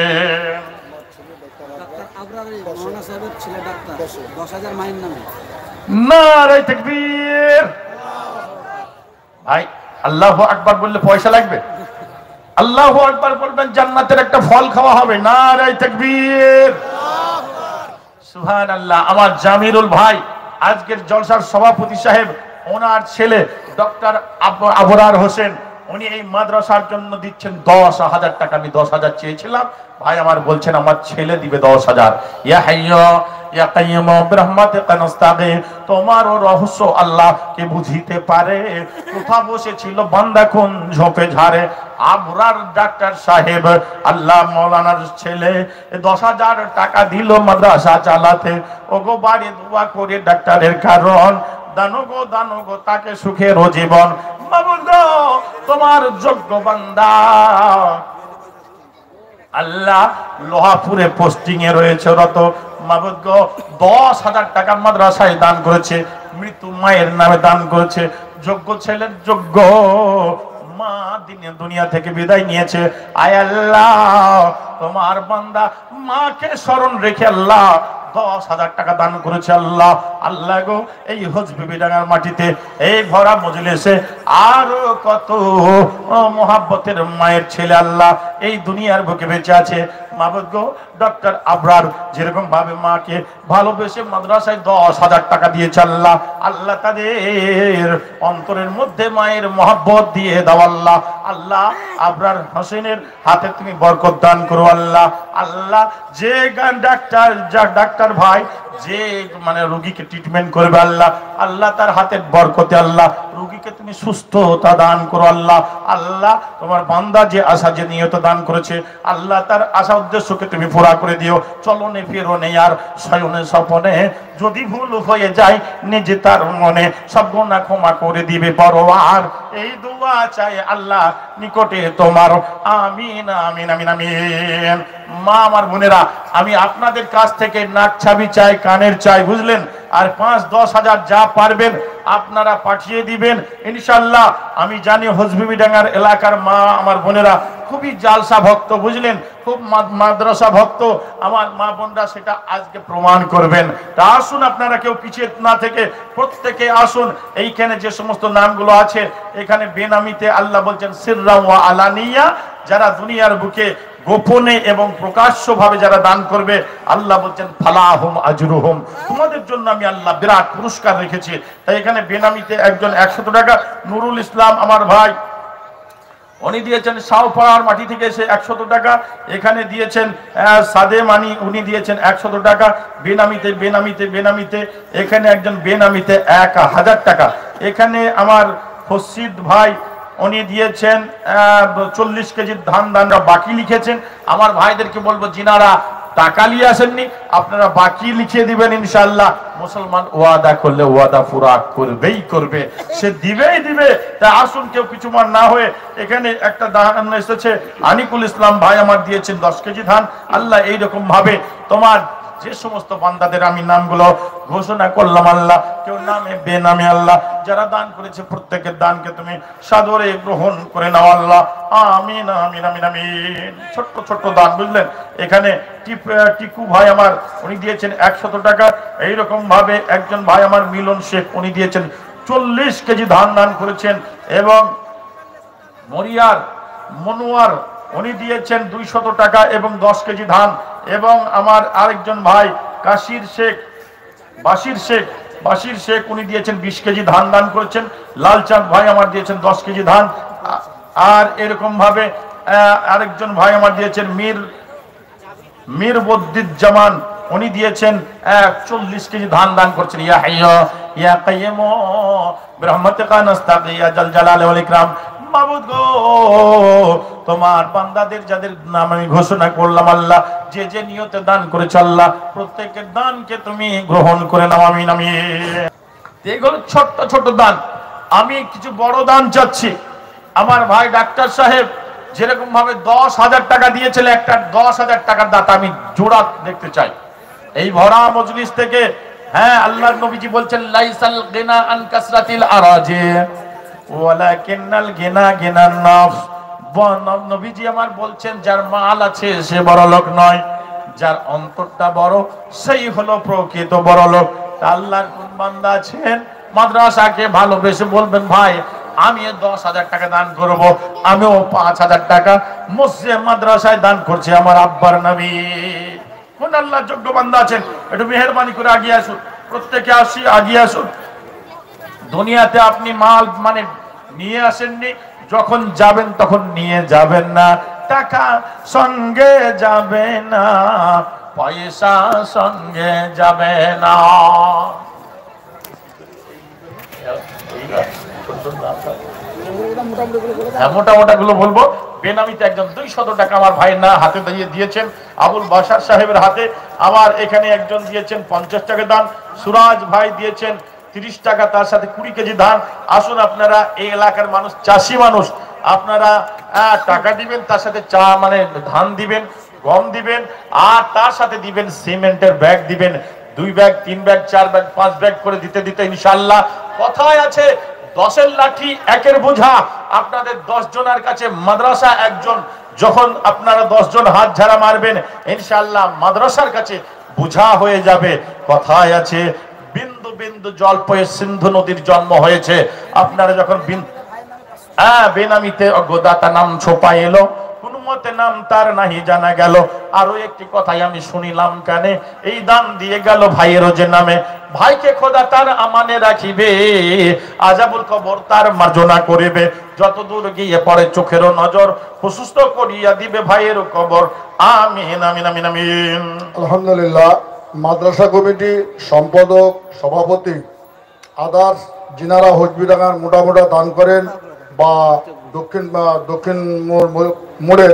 নারে তাকবীর। ভাই আল্লাহু আকবার বললে পয়সা লাগবে? আল্লাহু আকবার বলবেন, জান্নাতের একটা ফল খাওয়া হবে। নারে তাকবীর, সুবহানাল্লাহ। আমার জামিরুল ভাই আজকের জলসার সভাপতি সাহেব, ওনার ছেলে ডক্টর আবরার হোসেন, উনি এই মাদ্রাসার জন্য দিচ্ছেন 10,000 টাকা। আমি 10,000 চেয়েছিলাম, ভাই আমার বলছেন আমার ছেলে দিবে 10,000। ইয়া হাইয়্যু ইয়া কাইয়্যুম বিরহমাতিকা নাস্তাগীথ, তোমারও রহস্য আল্লাহ কে বুঝিতে পারে, কোথা বসেছিল বান্দা কোন ঝোপে ঝাড়ে। আবরার ডাক্তার সাহেব, আল্লাহ মাওলানার ছেলে, 10,000 টাকা দিল মাদ্রাসা চালাতে। ওগো বাড়ি দোয়া করে ডাক্তারের কারণ, দানো গো তাকে সুখের জীবন। মাবুদ গো, তোমার যোগ্য বান্দা আল্লাহ লোহাপুরে পোস্টিং এ রয়েছে রত, মাবুদ গো 10,000 টাকা মাদ্রাসায় দান করেছে, মৃত্যু মায়ের নামে দান করেছে, যোগ্য ছেলের যোগ্য মা দুনিয়া থেকে বিদায় নিয়েছে। আয় আল্লাহ, তোমার বান্দা মাকে স্মরণ রেখে আল্লাহ 10,000 টাকা দান করেছে। আল্লাহ আল্লাহ গো, এই হজবিবিডাঙ্গার মাটিতে এই ভরা মজলিসে আরো কত মোহাব্বতের মায়ের ছেলে আল্লাহ এই দুনিয়ার বুকে বেঁচে আছে। মাবুদ গো, ডক্টর আবরার যেরকম ভাবে মাকে ভালোবেসে মাদ্রাসায় 10,000 টাকা দিয়েছে আল্লাহ, আল্লাহ তাদের অন্তরের মধ্যে মায়ের মোহাব্বত দিয়ে দাও আল্লাহ। আল্লাহ আবরার হোসেনের হাতে তুমি বরকত দান করো আল্লাহ। আল্লাহ যে ডাক্তার ভাই যে মানে রোগীকে ট্রিটমেন্ট করবে আল্লাহ, আল্লাহ তার হাতের বরকতে আল্লাহ রোগীকে তুমি সুস্থতা দান করো আল্লাহ। আল্লাহ তোমার বান্দা যে আশা যে নিয়ত দান করেছে আল্লাহ তার আশা উদ্দেশ্যকে তুমি পুরা করে দিও। চলনে ফিরনে আর শয়নে স্বপনে যদি ভুল হয়ে যায় নিজে তার মনে, সব গুনাহ ক্ষমা করে দিবে পরওয়ার। এই দোয়া চাই আল্লাহ নিকটে তোমার, আমিন আমিন আমিন আমিন। মা আমার বোনেরা, আমি আপনাদের কাছ থেকে নাক ছাবি চাই, কানের চাই, বুঝলেন? আর 5-10 হাজার যা পারবেন আপনারা পাঠিয়ে দিবেন ইনশাআল্লাহ। আমি জানি হজবিবিডাঙ্গার এলাকার মা আমার বোনেরা খুবই জালসা ভক্ত, বুঝলেন, খুব মাদ্রাসা ভক্ত। আমার মা বোনরা সেটা আজকে প্রমাণ করবেন। তা আসুন, আপনারা কেউ পিছিয়ে না থেকে প্রত্যেকে আসুন। এইখানে যে সমস্ত নামগুলো আছে এখানে বেনামিতে আল্লাহ বলছেন সিররা ওয়া আলানিয়া, যারা দুনিয়ার বুকে গোপনে এবং প্রকাশ্য ভাবে যারা দান করবে আল্লাহ বলছেন ফালাহুম আজরুহুম, তোমাদের জন্য আমি আল্লাহ বিরাট পুরস্কার রেখেছি। তাই এখানে বেনামিতে একজন 100 টাকা, নুরুল ইসলাম আমার ভাই উনি দিয়েছেন শাহপাড়ার মাটি থেকে এসে 100 টাকা, এখানে দিয়েছেন সাদে মানি উনি দিয়েছেন 100 টাকা, বেনামিতে এখানে একজন বেনামিতে 1000 টাকা। এখানে আমার ফসিদ ভাই উনি দিয়েছেন 40 কেজি ধান বাকি লিখেছেন। আমার ভাইদেরকে বলবো যিনারা টাকা নিয়ে আসেননি আপনারা বাকি লিখিয়ে দিবেন ইনশাআল্লাহ। মুসলমান ওয়াদা করলে ওয়াদা পুরা করবেই করবে, সে দিবেই দিবে। তাই আসুন কেউ কিছু মান না হয়ে। এখানে একটা ধান এসেছে আনিকুল ইসলাম ভাই আমার দিয়েছেন 10 কেজি ধান। আল্লাহ এইরকম ভাবে তোমার যে সমস্ত বান্দাদের আমি নামগুলো ঘোষণা করলাম আল্লাহ, কেউ নামে বেনামে আল্লাহ যারা দান করেছে প্রত্যেকের দানকে তুমি সাদরে গ্রহণ করে নাও আল্লাহ। আমিন আমিন আমিন আমিন। ছোট্ট ছোট্ট দান, বুঝলেন? এখানে টিকু ভাই আমার, উনি দিয়েছেন 100 টাকা। এইরকম ভাবে একজন ভাই আমার মিলন শেখ, উনি দিয়েছেন 40 কেজি ধান দান করেছেন। এবং মরিয়ার মনোয়ার, উনি দিয়েছেন 200 টাকা এবং 10 কেজি ধান। এবং আমার আরেকজন ভাই বাশির শেখ উনি দিয়েছেন 20 কেজি ধান দান করেছেন। লালচাঁদ ভাই আমার দিয়েছেন 10 কেজি ধান। আর এরকম ভাবে আরেকজন ভাই আমার দিয়েছেন মীর বদ্দুজ্জামান, উনি দিয়েছেন 40 কেজি ধান দান করছেন। ইয়া হাইয়্যু ইয়া কাইয়্যুম বিরহমাতিকা নাস্তাগীথ ইয়া জাল জালালি ওয়াল ইকরাম। মাবুদ গো, তোমার বান্দাদের যাদের নাম আমি ঘোষণা করলাম আল্লাহ, যে যে নিয়তে দান করেছে আল্লাহ, প্রত্যেকের দানকে তুমি গ্রহণ করে নাও। আমিন আমিন। এগুলো ছোট্ট ছোট্ট দান। আমি কিছু বড় দান চাচ্ছি। আমার ভাই ডাক্তার সাহেব যেরকম ভাবে 10,000 টাকা দিয়েছিল, একটা 10,000 টাকার দাতা আমি জোড়া দেখতে চাই এই ভরা মজলিস থেকে। হ্যাঁ, আল্লাহর নবীজি বলছেন লাইসাল গিনা আন কাসরাতিল আরাজি ওয়ালাকিন্নাল গিনা গিনান নাফস। নবীজি আমার বলছেন যার মাল আছে সে বড় লোক নয়, যার অন্তরটা বড় সেই হলো প্রকৃত বড় লোক। আল্লাহর কোন বান্দা আছেন মাদ্রাসাকে ভালোবেসে বলবেন ভাই আমি 10,000 টাকা দান করব, আমিও 5,000 টাকা মসজিদ মাদ্রাসায় দান করছি আমার আব্বার নবী। কোন আল্লাহ যোগ্য বান্দা আছেন একটু মেহেরবানি করে আগিয়ে আসুন, প্রত্যেকে আসি আগিয়ে আসুন। দুনিয়াতে আপনি মাল মানে নিয়ে আসেননি, যখন যাবেন তখন নিয়ে যাবেন না। টাকা সঙ্গে যাবে না, পয়সা সঙ্গে যাবে না। মোটা মোটা গুলো বলবো। বেনামিতে একজন 200 টাকা আমার ভাইয়ের না হাতে দিয়েছেন, আবুল বাশার সাহেবের হাতে। আবার এখানে একজন দিয়েছেন 50 টাকা দান। সুরাজ ভাই দিয়েছেন 30 টাকা, তার সাথে 20 কেজি ধান। আসুন আপনারা এই এলাকার মানুষ, চাষি মানুষ, আপনারা টাকা দিবেন, তার সাথে চা মানে ধান দিবেন, গম দিবেন, আর তার সাথে দিবেন সিমেন্টের ব্যাগ দিবেন। 2 ব্যাগ 3 ব্যাগ 4 ব্যাগ 5 ব্যাগ করে দিতে দিতে ইনশাআল্লাহ, কথায় আছে 10-এর লাঠি 1-এর বোঝা। আপনাদের 10 জনের কাছে মাদ্রাসা একজন, যখন আপনারা 10 জন হাত ঝাড়া মারবেন ইনশাআল্লাহ মাদ্রাসার কাছে বোঝা হয়ে যাবে। কথায় আছে বিন্দু বিন্দু জল পয়ে সিন্ধু নদীর জন্ম হয়েছে। আপনারা যখন বেনামিতে অজ্ঞদাতা নাম ছোপা এলো, কোন মতে নাম তার নাহি জানা গেল। আরো একটি কথাই আমি শুনিলাম কানে, এই দান দিয়ে গেল ভাইয়ের যে নামে, ভাইকে খোদা তার আমানে রাখিবে, আযাবুল কবর তার মার্জনা করিবে। যতদূর গিয়ে পড়ে চোখেরও নজর, প্রশস্ত করিয়া দিবে ভাইয়ের কবর। আমিন আমিন আমিন আমিন। আলহামদুলিল্লাহ। মাদ্রাসা কমিটি সম্পাদক, সভাপতি, আদার্স যিনারা হজবিডাঙ্গার মোটা মোটা দান করেন বা দক্ষিণ মোড়ের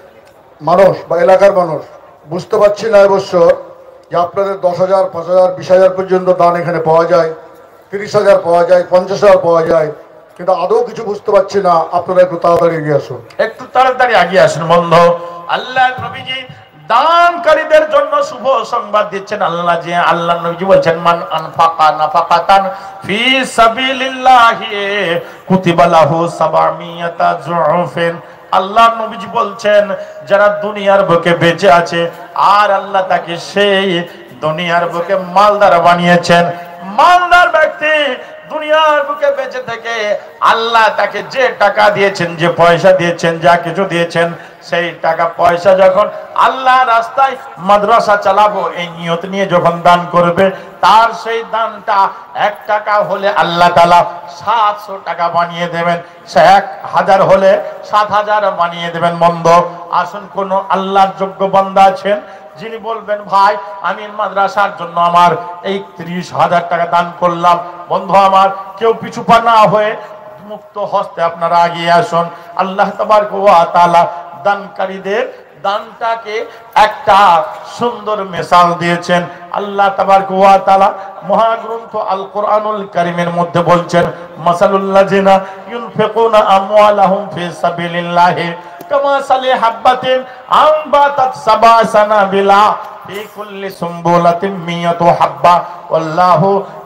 মানুষ বা এলাকার মানুষ, বুঝতে পারছি না এবছর যে আপনাদের 10,000, 5,000, 20,000 পর্যন্ত দান এখানে পাওয়া যায়, 30,000 পাওয়া যায়, 50,000 পাওয়া যায়, কিন্তু আদৌ কিছু বুঝতে পারছি না। আপনারা একটু তাড়াতাড়ি এগিয়ে আসুন, একটু তাড়াতাড়ি আগিয়ে আসুন বন্ধু। আল্লাহ নবীজি দানকারীদের জন্য শুভ সংবাদ দিচ্ছেন। আল্লাহ নবীজি বলছেন মান আনফাকা নাফাকাতান ফি সাবিলিল্লাহি কুতিবা লাহু 700 যুফিন। আল্লাহ নবীজি বলছেন যারা দুনিয়ার বুকে বেঁচে আছে আর আল্লাহ তাকে সেই দুনিয়ার বুকে মালদার বানিয়েছেন, মালদার ব্যক্তি দুনিয়ার বুকে বেঁচে থেকে আল্লাহ তাকে যে টাকা দিয়েছেন, যে পয়সা দিয়েছেন, যা কিছু দিয়েছেন, সেই টাকা পয়সা যখন আল্লাহ রাস্তায় মাদ্রাসা চালাবো এই নিয়ত নিয়ে যখন দান করবে, তার সেই দানটা 1 টাকা হলে আল্লাহ তাআলা 700 টাকা বানিয়ে দেবেন, 1000 হলে 7,000 বানিয়ে দেবেন। বন্ধ আসুন, কোন আল্লাহর যোগ্য বান্দা আছেন যিনি বলবেন ভাই আমি মাদ্রাসার জন্য আমার এই 30,000 টাকা দান করলাম? বন্ধু আমার, কেউ পিছু পা না হয়ে মুক্ত হস্তে আপনারা আগিয়ে আসুন। আল্লাহ তাবারক ওয়া তাআলা দানকারীদের দানটাকে একটা সুন্দর মিসাল দিয়েছেন। আল্লাহ তাবারক ওয়া তাআলা মহাগ্রন্থ আল কোরআনুল কারীমের মধ্যে বলছেন মাসালুল্লাযিনা ইউনফিকুনা আমওয়ালাহুম ফি সাবিলিল্লাহি কামাসালি হাব্বাতিন আমবাতাত সাবা সানাবিলা ফি কুল্লি সুমবুলাতিন মিয়াতু হাব্বা ওয়াল্লাহু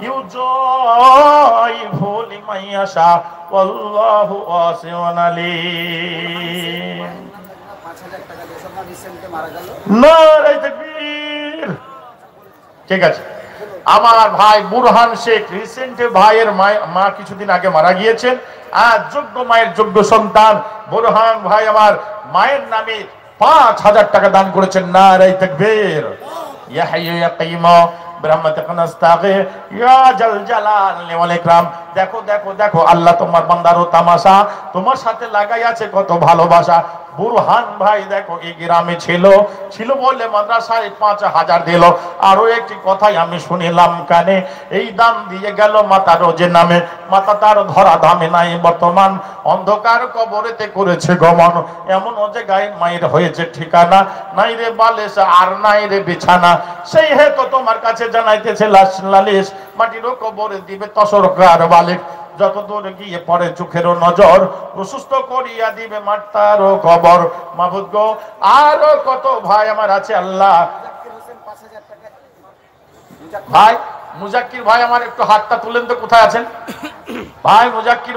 ইউযাইফু লিমান ইয়াশা ওয়াল্লাহু ওয়াসিউন আলীম। 5000 টাকা দিয়ে সব রিসেন্টলি মারা গেল। নারে তাকবীর। ঠিক আছে, আমার ভাই বুরহান শেখ রিসেন্টলি ভাইয়ের মা কিছুদিন আগে মারা গিয়েছেন। যোগ্য মায়ের যোগ্য সন্তান বুরহান ভাই আমার মায়ের নামে 5000 টাকা দান করেছেন। নারে তাকবীর। ইয়া হাইয়্যু ইয়া কাইয়্যুম বিরহমাতিকা নাস্তাগীথ ইয়া জাল জালালি ওয়াল ইকরাম। দেখো দেখো দেখো আল্লাহ তোমার বান্দারও তামাশা, তোমার সাথে লাগাই আছে কত ভালোবাসা। বুরহান ভাই দেখো এই গ্রামে ছিল বলে মাদ্রাসায় 5000 দিল। আরো একটি কথাই আমি শুনিলাম কানে, এই দান দিয়ে গেল মাতা রোজের নামে। মাতা তার ধরা ধামে নাই বর্তমান, অন্ধকার কবরেতে করেছে গমন। এমন জায়গায় মায়ের হয়েছে ঠিকানা, নাই রে বালিশ আর নাই রে বিছানা। সেই হেতু তোমার কাছে জানাইতেছে লালিশ, মাটিরও কবরে দিবে তসরকার বালিক। যত দূর গিয়ে পড়ে চোখেরও নজর, প্রশস্ত করিয়া দিবে মাতারও কবর। মাবুদ গো আরো কত ভাই আমার আছে আল্লাহ। ভাই মুজাক্কির ভাই আমার একটু হাতটা তুলেন তো, কোথায় আছেন ভাই? মুজাক্কির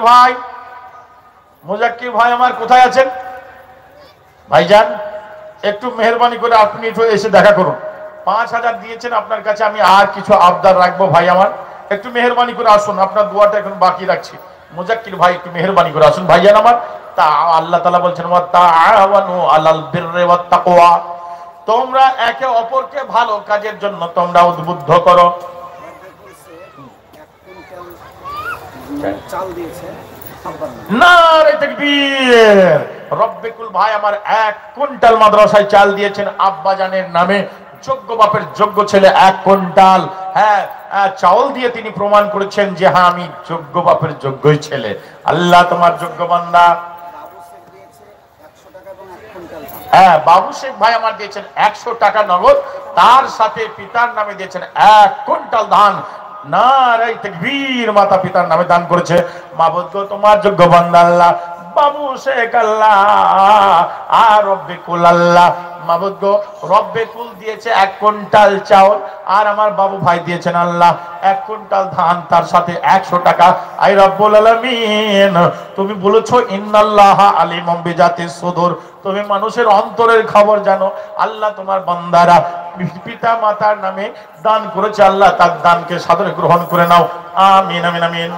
ভাই আমার কোথায় আছেন? ভাইজান একটু মেহরবানি করে আপনি একটু এসে দেখা করুন। 5000 দিয়েছেন, আপনার কাছে আমি আর কিছু আবদার রাখবো ভাই আমার, একটু মেহরবানি করে আসুন। আপনার দোয়াটা এখন বাকি রাখছি। মুজাক্কির ভাই একটু মেহরবানি করে আসুন ভাইজান আমার। তা আল্লাহ তাআলা বলছেন ওয়া তাআওয়ানু আলাল বিররি ওয়াত তাকওয়া, তোমরা একে অপরকে ভালো কাজের জন্য তোমরা উদ্বুদ্ধ করো। চাল দিয়েছে নারে তাকবীর। রব্বিকুল ভাই আমার 1 কুইন্টাল মাদ্রাসায় চাল দিয়েছেন আব্বাজানের নামে। যোগ্য বাপের যোগ্য ছেলে 1 কুইন্টাল চাউল দিয়ে তিনি প্রমাণ করেছেন যে হ্যাঁ আমি যোগ্য বাপের যোগ্যই ছেলে। আল্লাহ তোমার যোগ্য বান্দা। বাবু শেখ ভাই আমার দিয়েছেন 100 টাকা নগদ, তার সাথে পিতার নামে দিয়েছেন 1 কুইন্টাল ধান। নারে তাকবীর। মাতা পিতার নামে দান করেছে। মাবুদ গো তোমার যোগ্য বান্দা আল্লাহ। বাবু শেখ আল্লাহ আর রব্বিকুল আল্লাহ। মাবুদ গো রব্বিকুল দিয়েছে 1 কুইন্টাল চাউল, আর আমার বাবু ভাই দিয়েছেন আল্লাহ 1 কুইন্টাল ধান, তার সাথে 100 টাকা। আই রব্বুল আলামিন তুমি বলেছো ইন্নাল্লাহা আলিমুম বিজাতিস সুদূর, তুমি মানুষের অন্তরের খবর জানো। আল্লাহ তোমার বান্দারা পিতা মাতার নামে দান করেছে, আল্লাহ তার দানকে সাদরে গ্রহণ করে নাও। আমিন আমিন আমিন।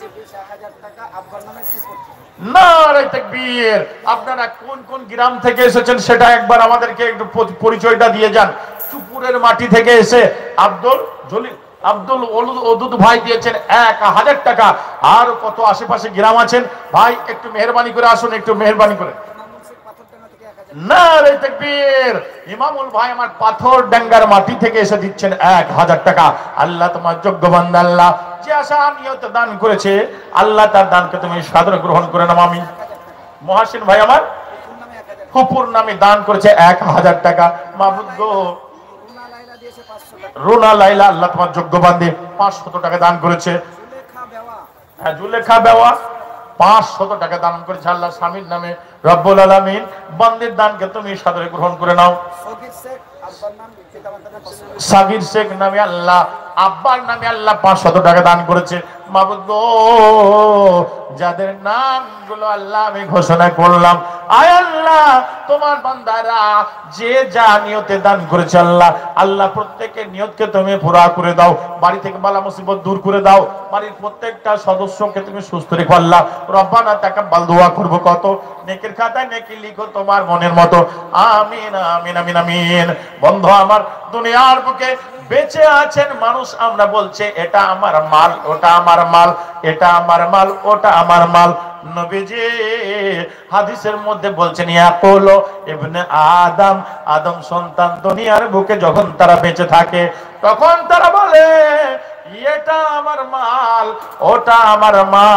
নারে তাকবীর। আপনারা কোন কোন গ্রাম থেকে এসেছেন সেটা একবার আমাদেরকে একটু পরিচয়টা দিয়ে যান। চুপুরের মাটি থেকে এসে আব্দুল ওদুদ ভাই দিয়েছেন 1000 টাকা। আর কত আশেপাশে গ্রাম আছেন ভাই একটু মেহরবানি করে আসুন, একটু মেহরবানি করে। নারে তাকবীর। ইমামুল ভাই আমার পাথর ডাঙ্গার মাটি থেকে এসে দিচ্ছেন 1000 টাকা। আল্লাহ তোমার যোগ্য বান্দা আল্লাহ যে আশা নিয়ত দান করেছে আল্লাহ তার দানকে তুমি সাদরে গ্রহণ করে নাও। আমিন। মহাসিন ভাই আমার হুপুর নামে দান করেছে 1000 টাকা। মাবুদ গো রুনা লাইলা আল্লাহ তোমার যোগ্য বান্দে 500 টাকা দান করেছে। জুলেখা বেওয়া 500 টাকা দান করেছে আল্লাহ স্বামীর নামে। রব্বুল আলামিন বান্দির দানকে তুমি সাদরে গ্রহণ করে নাও। সাগির শেখ নামে আল্লাহ আব্বার নামে আল্লাহ 500 টাকা দান করেছে। মাবুদ গো যাদের নামগুলো আল্লাহ আমি ঘোষণা করলাম, আয় আল্লাহ তোমার বান্দারা যে যা নিয়তে দান করেছে আল্লাহ আল্লাহ প্রত্যেকের নিয়তকে তুমি পুরা করে দাও। বাড়ি থেকে বালা মুসিবত দূর করে দাও। বাড়ির প্রত্যেকটা সদস্যকে তুমি সুস্থ রেখো আল্লাহ। রব্বানা তাকাব্বাল দোয়া করব কত, নেকির খাতায় নেকি লিখো তোমার মনের মতো। আমিন আমিন আমিন আমিন। বন্ধু আমার দুনিয়ার বুকে বেঁচে আছেন মানুষ, আমরা বলছে এটা আমার মাল, ওটা আমার মাল, এটা আমার মাল, ওটা আমার মাল। নবীজি হাদিসের মধ্যে বলছেন ইয়াকুলু ইবনে আদম, আদম সন্তান দুনিয়ার বুকে যখন তারা বেঁচে থাকে তখন তারা বলে এটা আমার মাল, ওটা আমার মাল,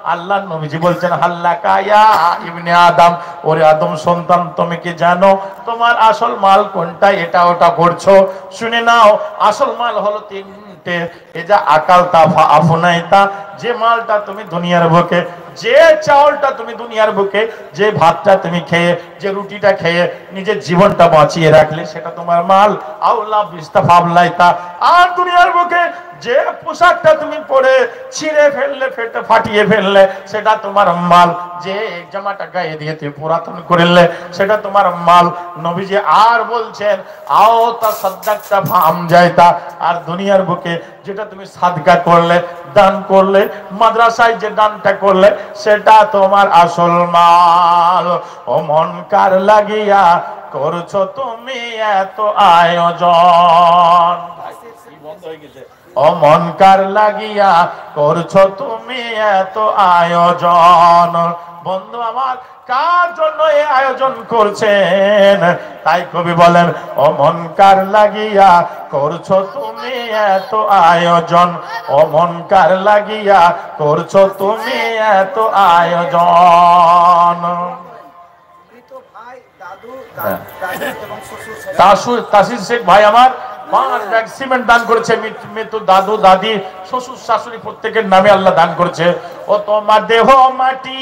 আল্লাহ নবীজি বলছেন হাল্লাকা ইয়া ইবনে আদম, ওরে আদম সন্তান তুমি কি জানো তোমার আসল মাল কোনটা? এটা ওটা করছো, শুনে নাও আসল মাল হলো তিনটে। এ যা আকাল তাফা আফনাইতা, যে মালটা তুমি দুনিয়ার বুকে, যে চাউলটা তুমি দুনিয়ার বুকে, যে ভাতটা তুমি খেয়ে, যে রুটিটা খেয়ে নিজের জীবনটা বাঁচিয়ে রাখলে সেটা তোমার মাল। আউলা বিস্তাফাবলাইতা, আর দুনিয়ার বুকে যে পোশাকটা তুমি পরে ছিঁড়ে ফেললে, ফেটে ফাটিয়ে ফেললে সেটা তোমার মাল। যে জামাটা গায়ে দিয়ে তুমি পুরাতন করলে সেটা তোমার মাল। নবীজি আর বলছেন আও তা সাদকাতা ফাম যায়তা, আর দুনিয়ার বুকে যেটা তুমি সাদকা করলে, দান করলে, মাদ্রাসায় যে দানটা করলে সেটা তোমার আসল মাল। ও মন কার লাগিয়া করছো তুমি এত আয়োজন, বন্ধ হয়ে গেছে। ও মন কার লাগিয়া করছো তুমি এত আয়োজন। বন্ধু আমার কার জন্য এই আয়োজন করছেন? তাই কবি বলেন ও মন কার লাগিয়া করছো তুমি এত আয়োজন, ও মন কার লাগিয়া করছো তুমি এত আয়োজন। তাসির শেখ ভাই আমার 5 ব্যাগ সিমেন্ট দান করেছে। মৃত্যু দাদু দাদি শ্বশুর শাশুড়ি প্রত্যেকের নামে আল্লাহ দান করেছে। ও তোমার দেহ মাটি,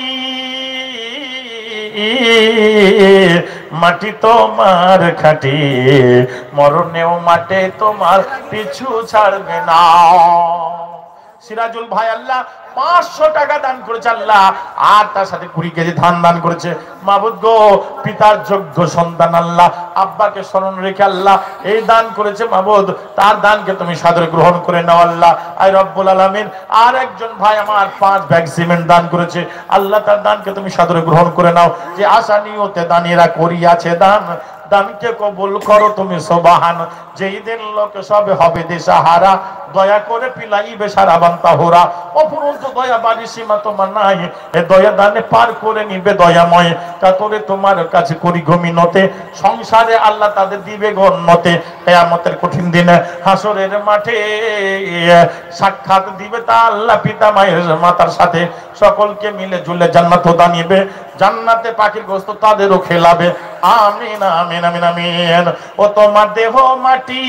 মাটি তোমার খাটি, মরণেও মাটি তোমার পিছু ছাড়বে না। সিরাজুল ভাই আল্লাহ 500 টাকা দান করেছে আল্লাহ, আর তার সাথে 20 কেজি ধান দান করেছে। মাবুদ গো, পিতার যোগ্য সন্তান আল্লাহ, আব্বাকে স্মরণ রেখে আল্লাহ এই দান করেছে। মাবুদ, তার দানকে তুমি সাদরে গ্রহণ করে নাও আল্লাহ। আই রব্বুল আলামিন, আর একজন ভাই আমার 5 ব্যাগ সিমেন্ট দান করেছে আল্লাহ, তার দানকে তুমি সাদরে গ্রহণ করে নাও। যে আশা নিয়তে দানিরা করিয়াছে দান, দানকে কবুল করো তুমি সুবহান। যেই দিন লোক সবে হবে দিশাহারা, দয়া করে পিলাইবে সারা বান্তা হোরা। অপরন্ত দয়া বাড়ি সীমা তোমার নাই, এ দয়া দানে পার করে নিবে দয়াময়। কাতরে তোমার কাছে করি গমিনতে, সংসারে আল্লাহ তাদের দিবে গন্নতে। কিয়ামতের কঠিন দিনে হাসরের মাঠে সাক্ষাৎ দিবে তা আল্লাহ পিতা মায়ের মাতার সাথে। সকলকে মিলে জুলে জান্নাত দানিবে, জান্নাতে পাখির গোশত তাদেরও খেলাবে। আমিন আমিন আমিন আমিন। ও তোমার দেহ মাটি,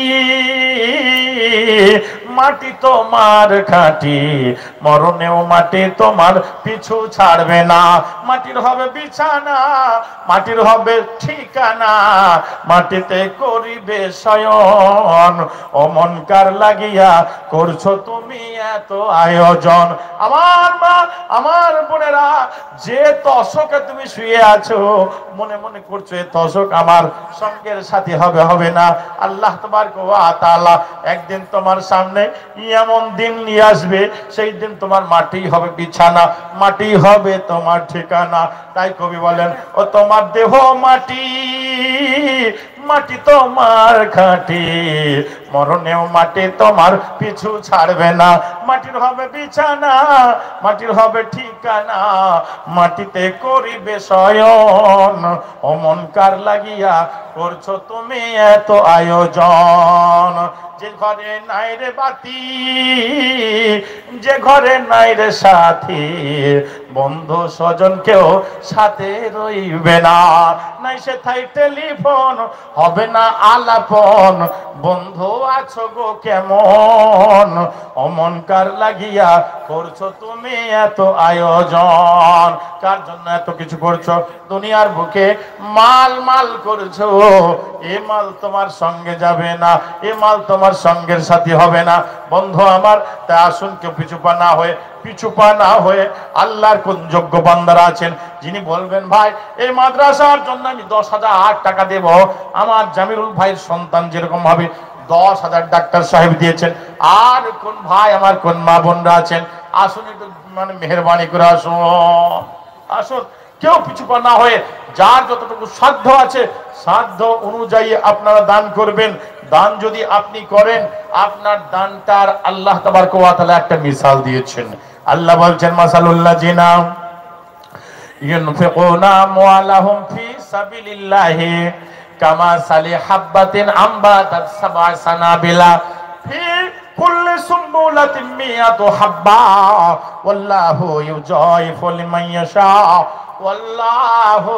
মাটি তোমার খাঁটি, মরণেও মাটি তোমার পিছু ছাড়বে না। মাটির হবে বিছানা, মাটির হবে ঠিকানা, মাটিতে করিবে শয়ন। ও মন কার লাগিয়া করছো তুমি এত আয়োজন। আমার মা, আমার বোনেরা, যে তশকে তুমি শুয়ে আছো, মনে মনে করছো এ তশক আমার সঙ্গের সাথী হবে, হবে না। আল্লাহ তাবারক ওয়া তাআলা একদিন তোমার সামনে এমন দিন নিয়ে আসবে, সেই দিন তোমার মাটি হবে বিছানা, মাটি হবে তোমার ঠিকানা। তাই কবি বলেন ও তোমার দেহ মাটি, মাটি তোমার খাঁটি, মরণেও মাটি তোমার পিছু ছাড়বে না। মাটির হবে বিছানা, মাটির হবে ঠিকানা, মাটিতে করিবে শয়ন। ও মন কার লাগিয়া করছো তুমি এত আয়োজন। যে ঘরে নাই রে বাতি, যে ঘরে নাই রে সাথী, বন্ধু স্বজন কেউ সাথে রইবে না। নাই সে থাই টেলিফোন, হবে না আলাপন, বন্ধু আছো গো কেমন। অমন কার লাগিয়া করছো তুমি এত আয়োজন। কার জন্য এত কিছু করছো? দুনিয়ার বুকে মাল মাল করছো, এ মাল তোমার সঙ্গে যাবে না, এ মাল তোমার সঙ্গের সাথী হবে না। বন্ধু আমার, তা আসুন কেউ পিছুপা না হয়ে, পিছুপা না হয়ে আল্লাহর কোন যোগ্য বান্দারা আছেন যিনি বলবেন ভাই এই মাদ্রাসার জন্য আমি 10,000 টাকা দেব। আমার জামিরুল ভাইয়ের সন্তান যেরকম ভাবে 10,000 ডাক্তার সাহেব দিয়েছেন, আর কোন ভাই আমার কোন মা বোনরা আছেন, আসুন একটু মানে মেহরবানি করে আসুন, আসুন কেউ পিছুপা না হয়ে যার যতটুকু সাধ্য আছে সাধ্য অনুযায়ী আপনারা দান করবেন। দান যদি আপনি করেন, আপনার দানটার আল্লাহ তাবারক ওয়া তাআলা একটা মিসাল দিয়েছেন। আল্লাহ বলছেন মাসালুল্লাযিনা ইউনফিকুনা আমওয়ালাহুম ফি সাবিলিল্লাহি কামাসালি হাববাতিন আমবাতাত সাবআ সানাবিলা ফি কুল্লি সুম্বুলাতিন মিয়াতু হাব্বা ওয়াল্লাহু ইউযাইফু লিমান ইয়াশা ওয়াল্লাহু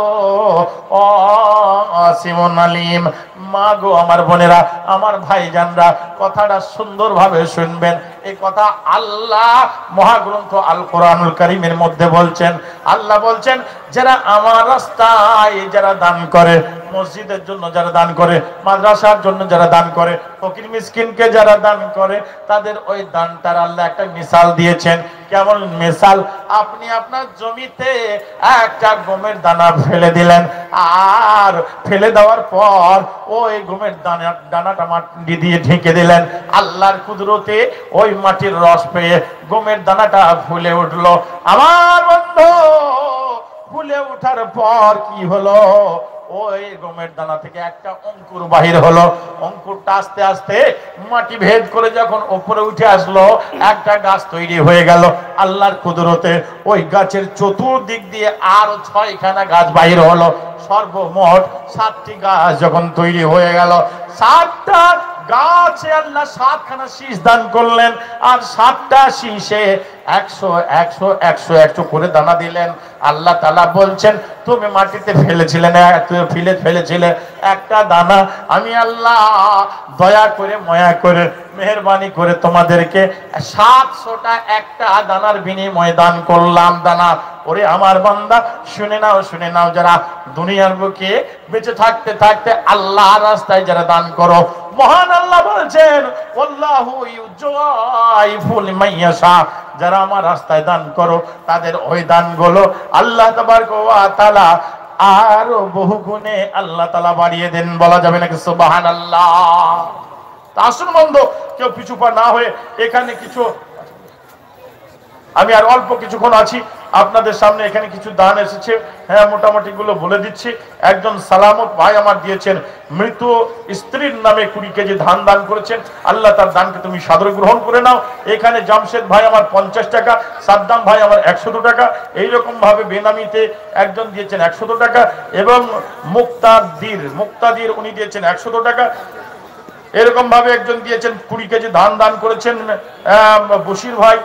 আসিমুন আলিম। মা গো আমার বোনেরা, আমার ভাইজানরা, কথাটা সুন্দরভাবে শুনবেন। এই কথা আল্লাহ মহাগ্রন্থ আল কোরআনুল কারীমের মধ্যে বলছেন। আল্লাহ বলছেন, যারা আমার রাস্তায় যারা দান করে, মসজিদের জন্য যারা দান করে, মাদ্রাসার জন্য যারা দান করে, ফকির মিসকিনকে যারা দান করে, তাদের ওই দানটার আল্লাহ একটা মিসাল দিয়েছেন। কেমন মিসাল? আপনি আপনার জমিতে একটা গমের দানা ফেলে দিলেন, আর ফেলে দেওয়ার পর ওই গমের দানাটা মাটি দিয়ে ঢেকে দিলেন। আল্লাহর কুদরতে ওই মাটির রস পেয়ে গমের দানাটা ফুলে উঠলো। আমার বন্ধু, ফুলে ওঠার পর কি হলো? ওই গমের দানা থেকে একটা অঙ্কুর বাহির হলো। অঙ্কুরটা আস্তে আস্তে মাটি ভেদ করে যখন উপরে উঠে আসলো, একটা গাছ তৈরি হয়ে গেল। আল্লাহর কুদরতে ওই গাছের চতুর্দিক দিয়ে আরো 6খানা গাছ বাহির হলো। সর্বমোট 7টি গাছ যখন তৈরি হয়ে গেল, 7টা গাছে আল্লাহ 7খানা শীষ দান করলেন, আর 7টা শীষে 100 করে দানা দিলেন। আল্লাহ তাআলা বলছেন, তুমি মাটিতে ফেলেছিলে না, তুমি ফেলেছিলে একটা দানা, আমি আল্লাহ দয়া করে মায়া করে মেহেরবানি করে তোমাদেরকে 700টা একটা দানার বিনিময়ে দান করলাম দানা। ওরে আমার বান্দা, শুনে নাও, যারা দুনিয়ার বুকে বেঁচে থাকতে থাকতে আল্লাহর রাস্তায় যারা দান করো, মহান আল্লাহ বলছেন, আল্লাহু ইউযাইফু লিমান ইয়াশা, যারা আমার রাস্তায় দান করো, তাদের ওই দানগুলো আল্লাহ তাবারক ওয়া তাআলা আরো বহু গুণে আল্লাহ তাআলা বাড়িয়ে দেন। বলা যাবে নাকি সুবহানাল্লাহ? আসুন বন্ধু, কেউ পিছু পা না হয়ে এখানে কিছু, আমি আর অল্প কিছুক্ষণ আছি আপনাদের সামনে। এখানে কিছু দান এসেছে, হ্যাঁ মোটামুটি গুলো বলে দিচ্ছি। একজন সালামত ভাই আমার দিয়েছেন, মৃত স্ত্রীর নামে 20 কেজি ধান দান করেছেন। আল্লাহ তার দানকে তুমি সাদরে গ্রহণ করে নাও। এখানে জামশেদ ভাই আমার 50 টাকা, সাদ্দাম ভাই আমার 100 টাকা, এইরকম ভাবে বেনামিতে একজন দিয়েছেন 100 টাকা, এবং মুক্তাদির উনি দিয়েছেন 100 টাকা। এরকম ভাবে একজন দিয়েছেন 20 কেজি ধান দান করেছেন বশির ভাই।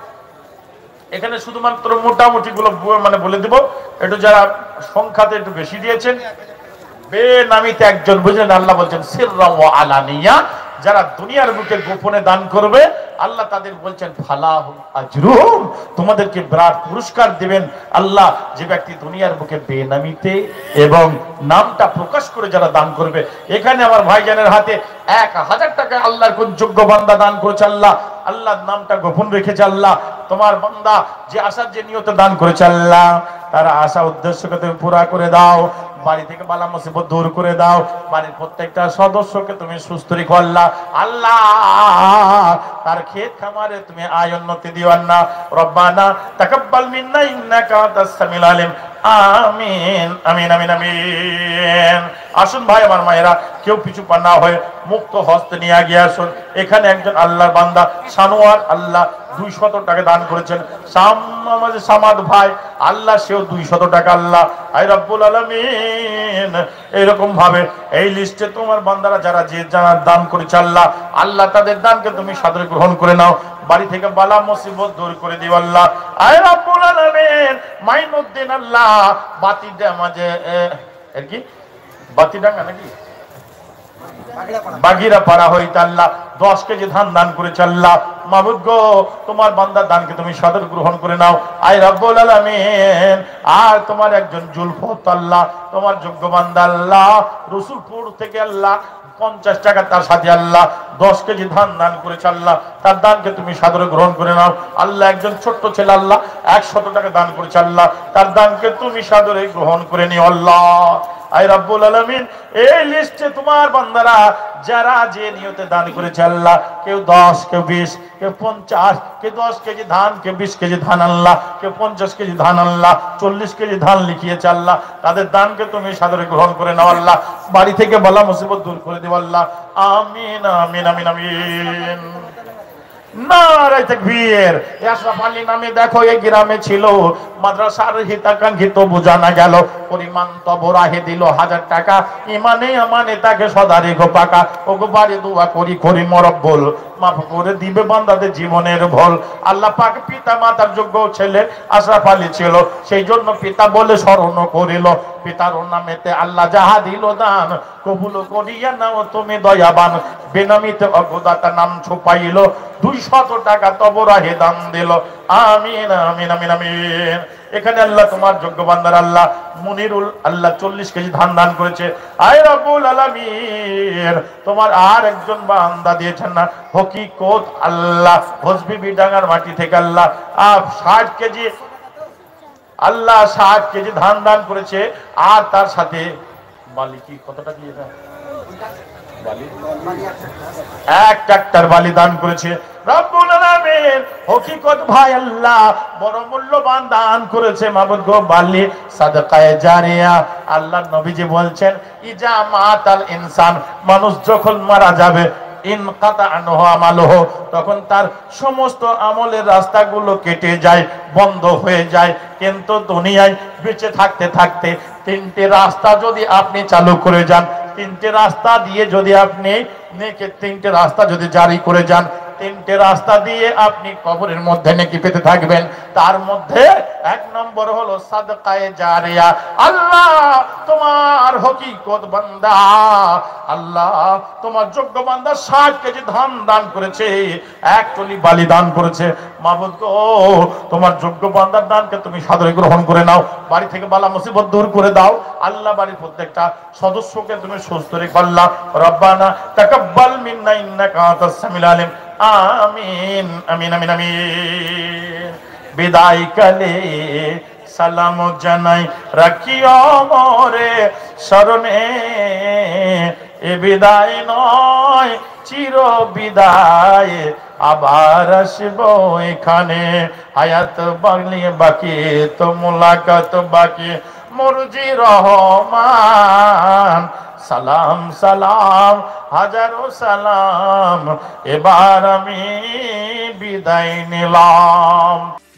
এখানে শুধুমাত্র মোটামুটি গুলো মানে বলে দেব, একটু যারা সংখ্যাতে একটু বেশি দিয়েছেন। বেনামিতে একজন, বুঝলেন, আল্লাহ বলছেন সিররা ওয়া আলানিয়া, যারা দুনিয়ার বুকে গোপনে দান করবে আল্লাহ তাদের বলছেন ফালাহুম আজরুহুম, তোমাদেরকে বিরাট পুরস্কার দিবেন আল্লাহ। যে ব্যক্তি দুনিয়ার বুকে বেনামিতে এবং নামটা প্রকাশ করে যারা দান করবে, এখানে আমার ভাইজানের হাতে 1000 টাকা আল্লাহর কোন যোগ্য বান্দা দান করেছে, আল্লাহর নামটা গোপন রেখেছে। আল্লাহ তোমার বান্দা যে আশার যে নিয়তে দান করেছে, আল্লাহ তার আশা উদ্দেশ্যকে তুমি পুরা করে দাও। বাড়ি থেকে বালা মুসিবত দূর করে দাও। বাড়ির প্রত্যেকটা সদস্যকে তুমি সুস্থ রেখো আল্লাহ। আল্লাহ তার ক্ষেত খামারে তুমি আয় উন্নতি দিও আল্লাহ। রব্বানা তাকাব্বাল মিন্না ইন্নাকা আনতাস সামিউল আলিম। আমিন আমিন আমিন আমিন। আসুন ভাই আমার মায়েরা, কেউ পিছু পা না হয়ে মুক্ত হস্তে নিয়ে গিয়ে আসুন। এখানে একজন আল্লাহর বান্দা সানোয়ার, আল্লাহ 200 টাকা দান করেছেন। সামাদ ভাই, আল্লাহ সেও 200 টাকা। আল্লাহ আয় রব্বুল আলামিন, এইরকম ভাবে এই লিস্টে তোমার বান্দারা যারা যে যারা দান করেছে, আল্লাহ তাদের দানকে তুমি সাদরে গ্রহণ করে নাও। বাড়ি থেকে বালা মুসিবত দূর করে দিও আল্লাহ। আয় রব্বুল আলামিন, মাইনুদ্দিন আল্লাহ বাতিডা মাঝে এর কি বাতিডাঙ্গা নাকি বাগিরা পাড়া হইতে আল্লাহ 10 কেজি ধান দান করেছে। আল্লাহ মাবুদ গো, তোমার বান্দার দানকে তুমি সাদর গ্রহণ করে নাও। আয় রব্বুল আলামিন, আর তোমার একজন জুলফত আল্লাহ, তোমার যোগ্য বান্দা আল্লাহ রসুলপুর থেকে আল্লাহ 50 টাকা, তার সাথে আল্লাহ 10 কেজি ধান দান করেছে। আল্লাহ তার দানকে তুমি সাদরে গ্রহণ করে নাও। আল্লাহ একজন ছোট্ট ছেলে আল্লাহ 100 টাকা দান করেছে। আল্লাহ তার দানকে তুমি সাদরে গ্রহণ করে নিও আল্লাহ। আয় রব্বুল আলামিন, এই লিস্টে তোমার বান্দারা যারা যে নিয়তে দান করেছে আল্লাহ, কেউ 10, কেউ 20, কেউ 50, কেউ 10 কেজি ধান, কেউ 20 কেজি ধান আল্লাহ, কেউ 50 কেজি ধান আল্লাহ, 40 কেজি ধান লিখিয়েছে আল্লাহ, তাদের দানকে তুমি সাদরে গ্রহণ করে নাও আল্লাহ। বাড়ি থেকে বালা মুসিবত দূর করে দিও আল্লাহ। আমিন আমিন আমিন আমিন। নারে তাকবীর। আশরাফ আলী নামে দেখো এই গ্রামে ছিল মাদ্রাসার হিতাকাঙ্ক্ষিত বোঝানা গেল পরিমাণ তবরাহে দিল 1000 টাকা ইমানে আমানে তাকে সদা রেখো পাকা ওগো বাড়ি দোয়া করি করি মরব্বুল মাফ করে দিবে বান্দাদের জীবনের ভুল। আল্লাহ পাক পিতা মাতার যোগ্য ছেলে আশরাফ আলী ছিল, সেই জন্য পিতা বলে স্মরণ করিল। পিতার নামেতে আল্লাহ যাহা দিল দান কবুল করিয়া নাও তুমি দয়াবান। বেনামিতে অজ্ঞদাতা নাম ছুপাইল 200 টাকা তবরাহে দান দিল। আমিন আমিন আমিন আমিন। এখানে আল্লাহ তোমার যোগ্য বান্দার আল্লাহ মুনিরুল আল্লাহ 40 কেজি ধান দান করেছে। আয় রব্বুল আলামিন তোমার আর একজন বান্দা দিয়েছেন না হকিকত আল্লাহ হসবিবি ডাঙ্গার মাটি থেকে আল্লাহ 60 কেজি আল্লাহ 60 কেজি ধান দান করেছে। আর তার সাথে মালিকি কতটা দিয়েছে? এক ট্রাক্টর বালি দান করেছে। রব্বুল আলামিন হকিকত ভাই আল্লাহ বড় মূল্যবান দান করেছে মাবুদ গো বালি সাদকায়ে জারিয়া। আল্লাহর নবীজি বলছেন ইজা মাতাল ইনসান মানুষ যখন মারা যাবে ইনকাতা আনহু আমালুহু তখন তার সমস্ত আমলের রাস্তাগুলো কেটে যায় বন্ধ হয়ে যায়। কিন্তু দুনিয়ায় বেঁচে থাকতে থাকতে 3টে রাস্তা যদি আপনি চালু করে যান, 3টে রাস্তা দিয়ে যদি আপনি নেকি 3টে রাস্তা যদি জারি করে যান, 3টে রাস্তা দিয়ে আপনি কবরের মধ্যে নেকি পেতে থাকবেন। তার মধ্যে 1 নম্বর হলো সাদকায়ে জারিয়া। আল্লাহ তোমার হকিকত বান্দা আল্লাহ তোমার যোগ্য বান্দা 60 কেজি ধান দান করেছে, 1 টলি বালি দান করেছে। মাবুদ গো তোমার যোগ্য বান্দার দানকে তুমি সাদরে গ্রহণ করে নাও, বাড়ি থেকে বালা মুসিবত দূর করে দাও। আল্লাহ বাড়ির প্রত্যেকটা সদস্যকে তুমি সুস্থ রেখো। আল্লাহ রব্বানা তাকাব্বাল মিন্না ইন্নাকা আনতাস সামিউল আলিম। আমিন আমিন আমিন আমিন। বিদায় কালে সালাম জানাই রাখিও মোরে স্মরণে এ বিদায় নয় চির বিদায় আবার আসবো এখানে। হায়াত বাকি তো মুলাকাত বাকি মুরজি রহমান সালাম সালাম হাজারো সালাম এবার আমি বিদায় নিলাম।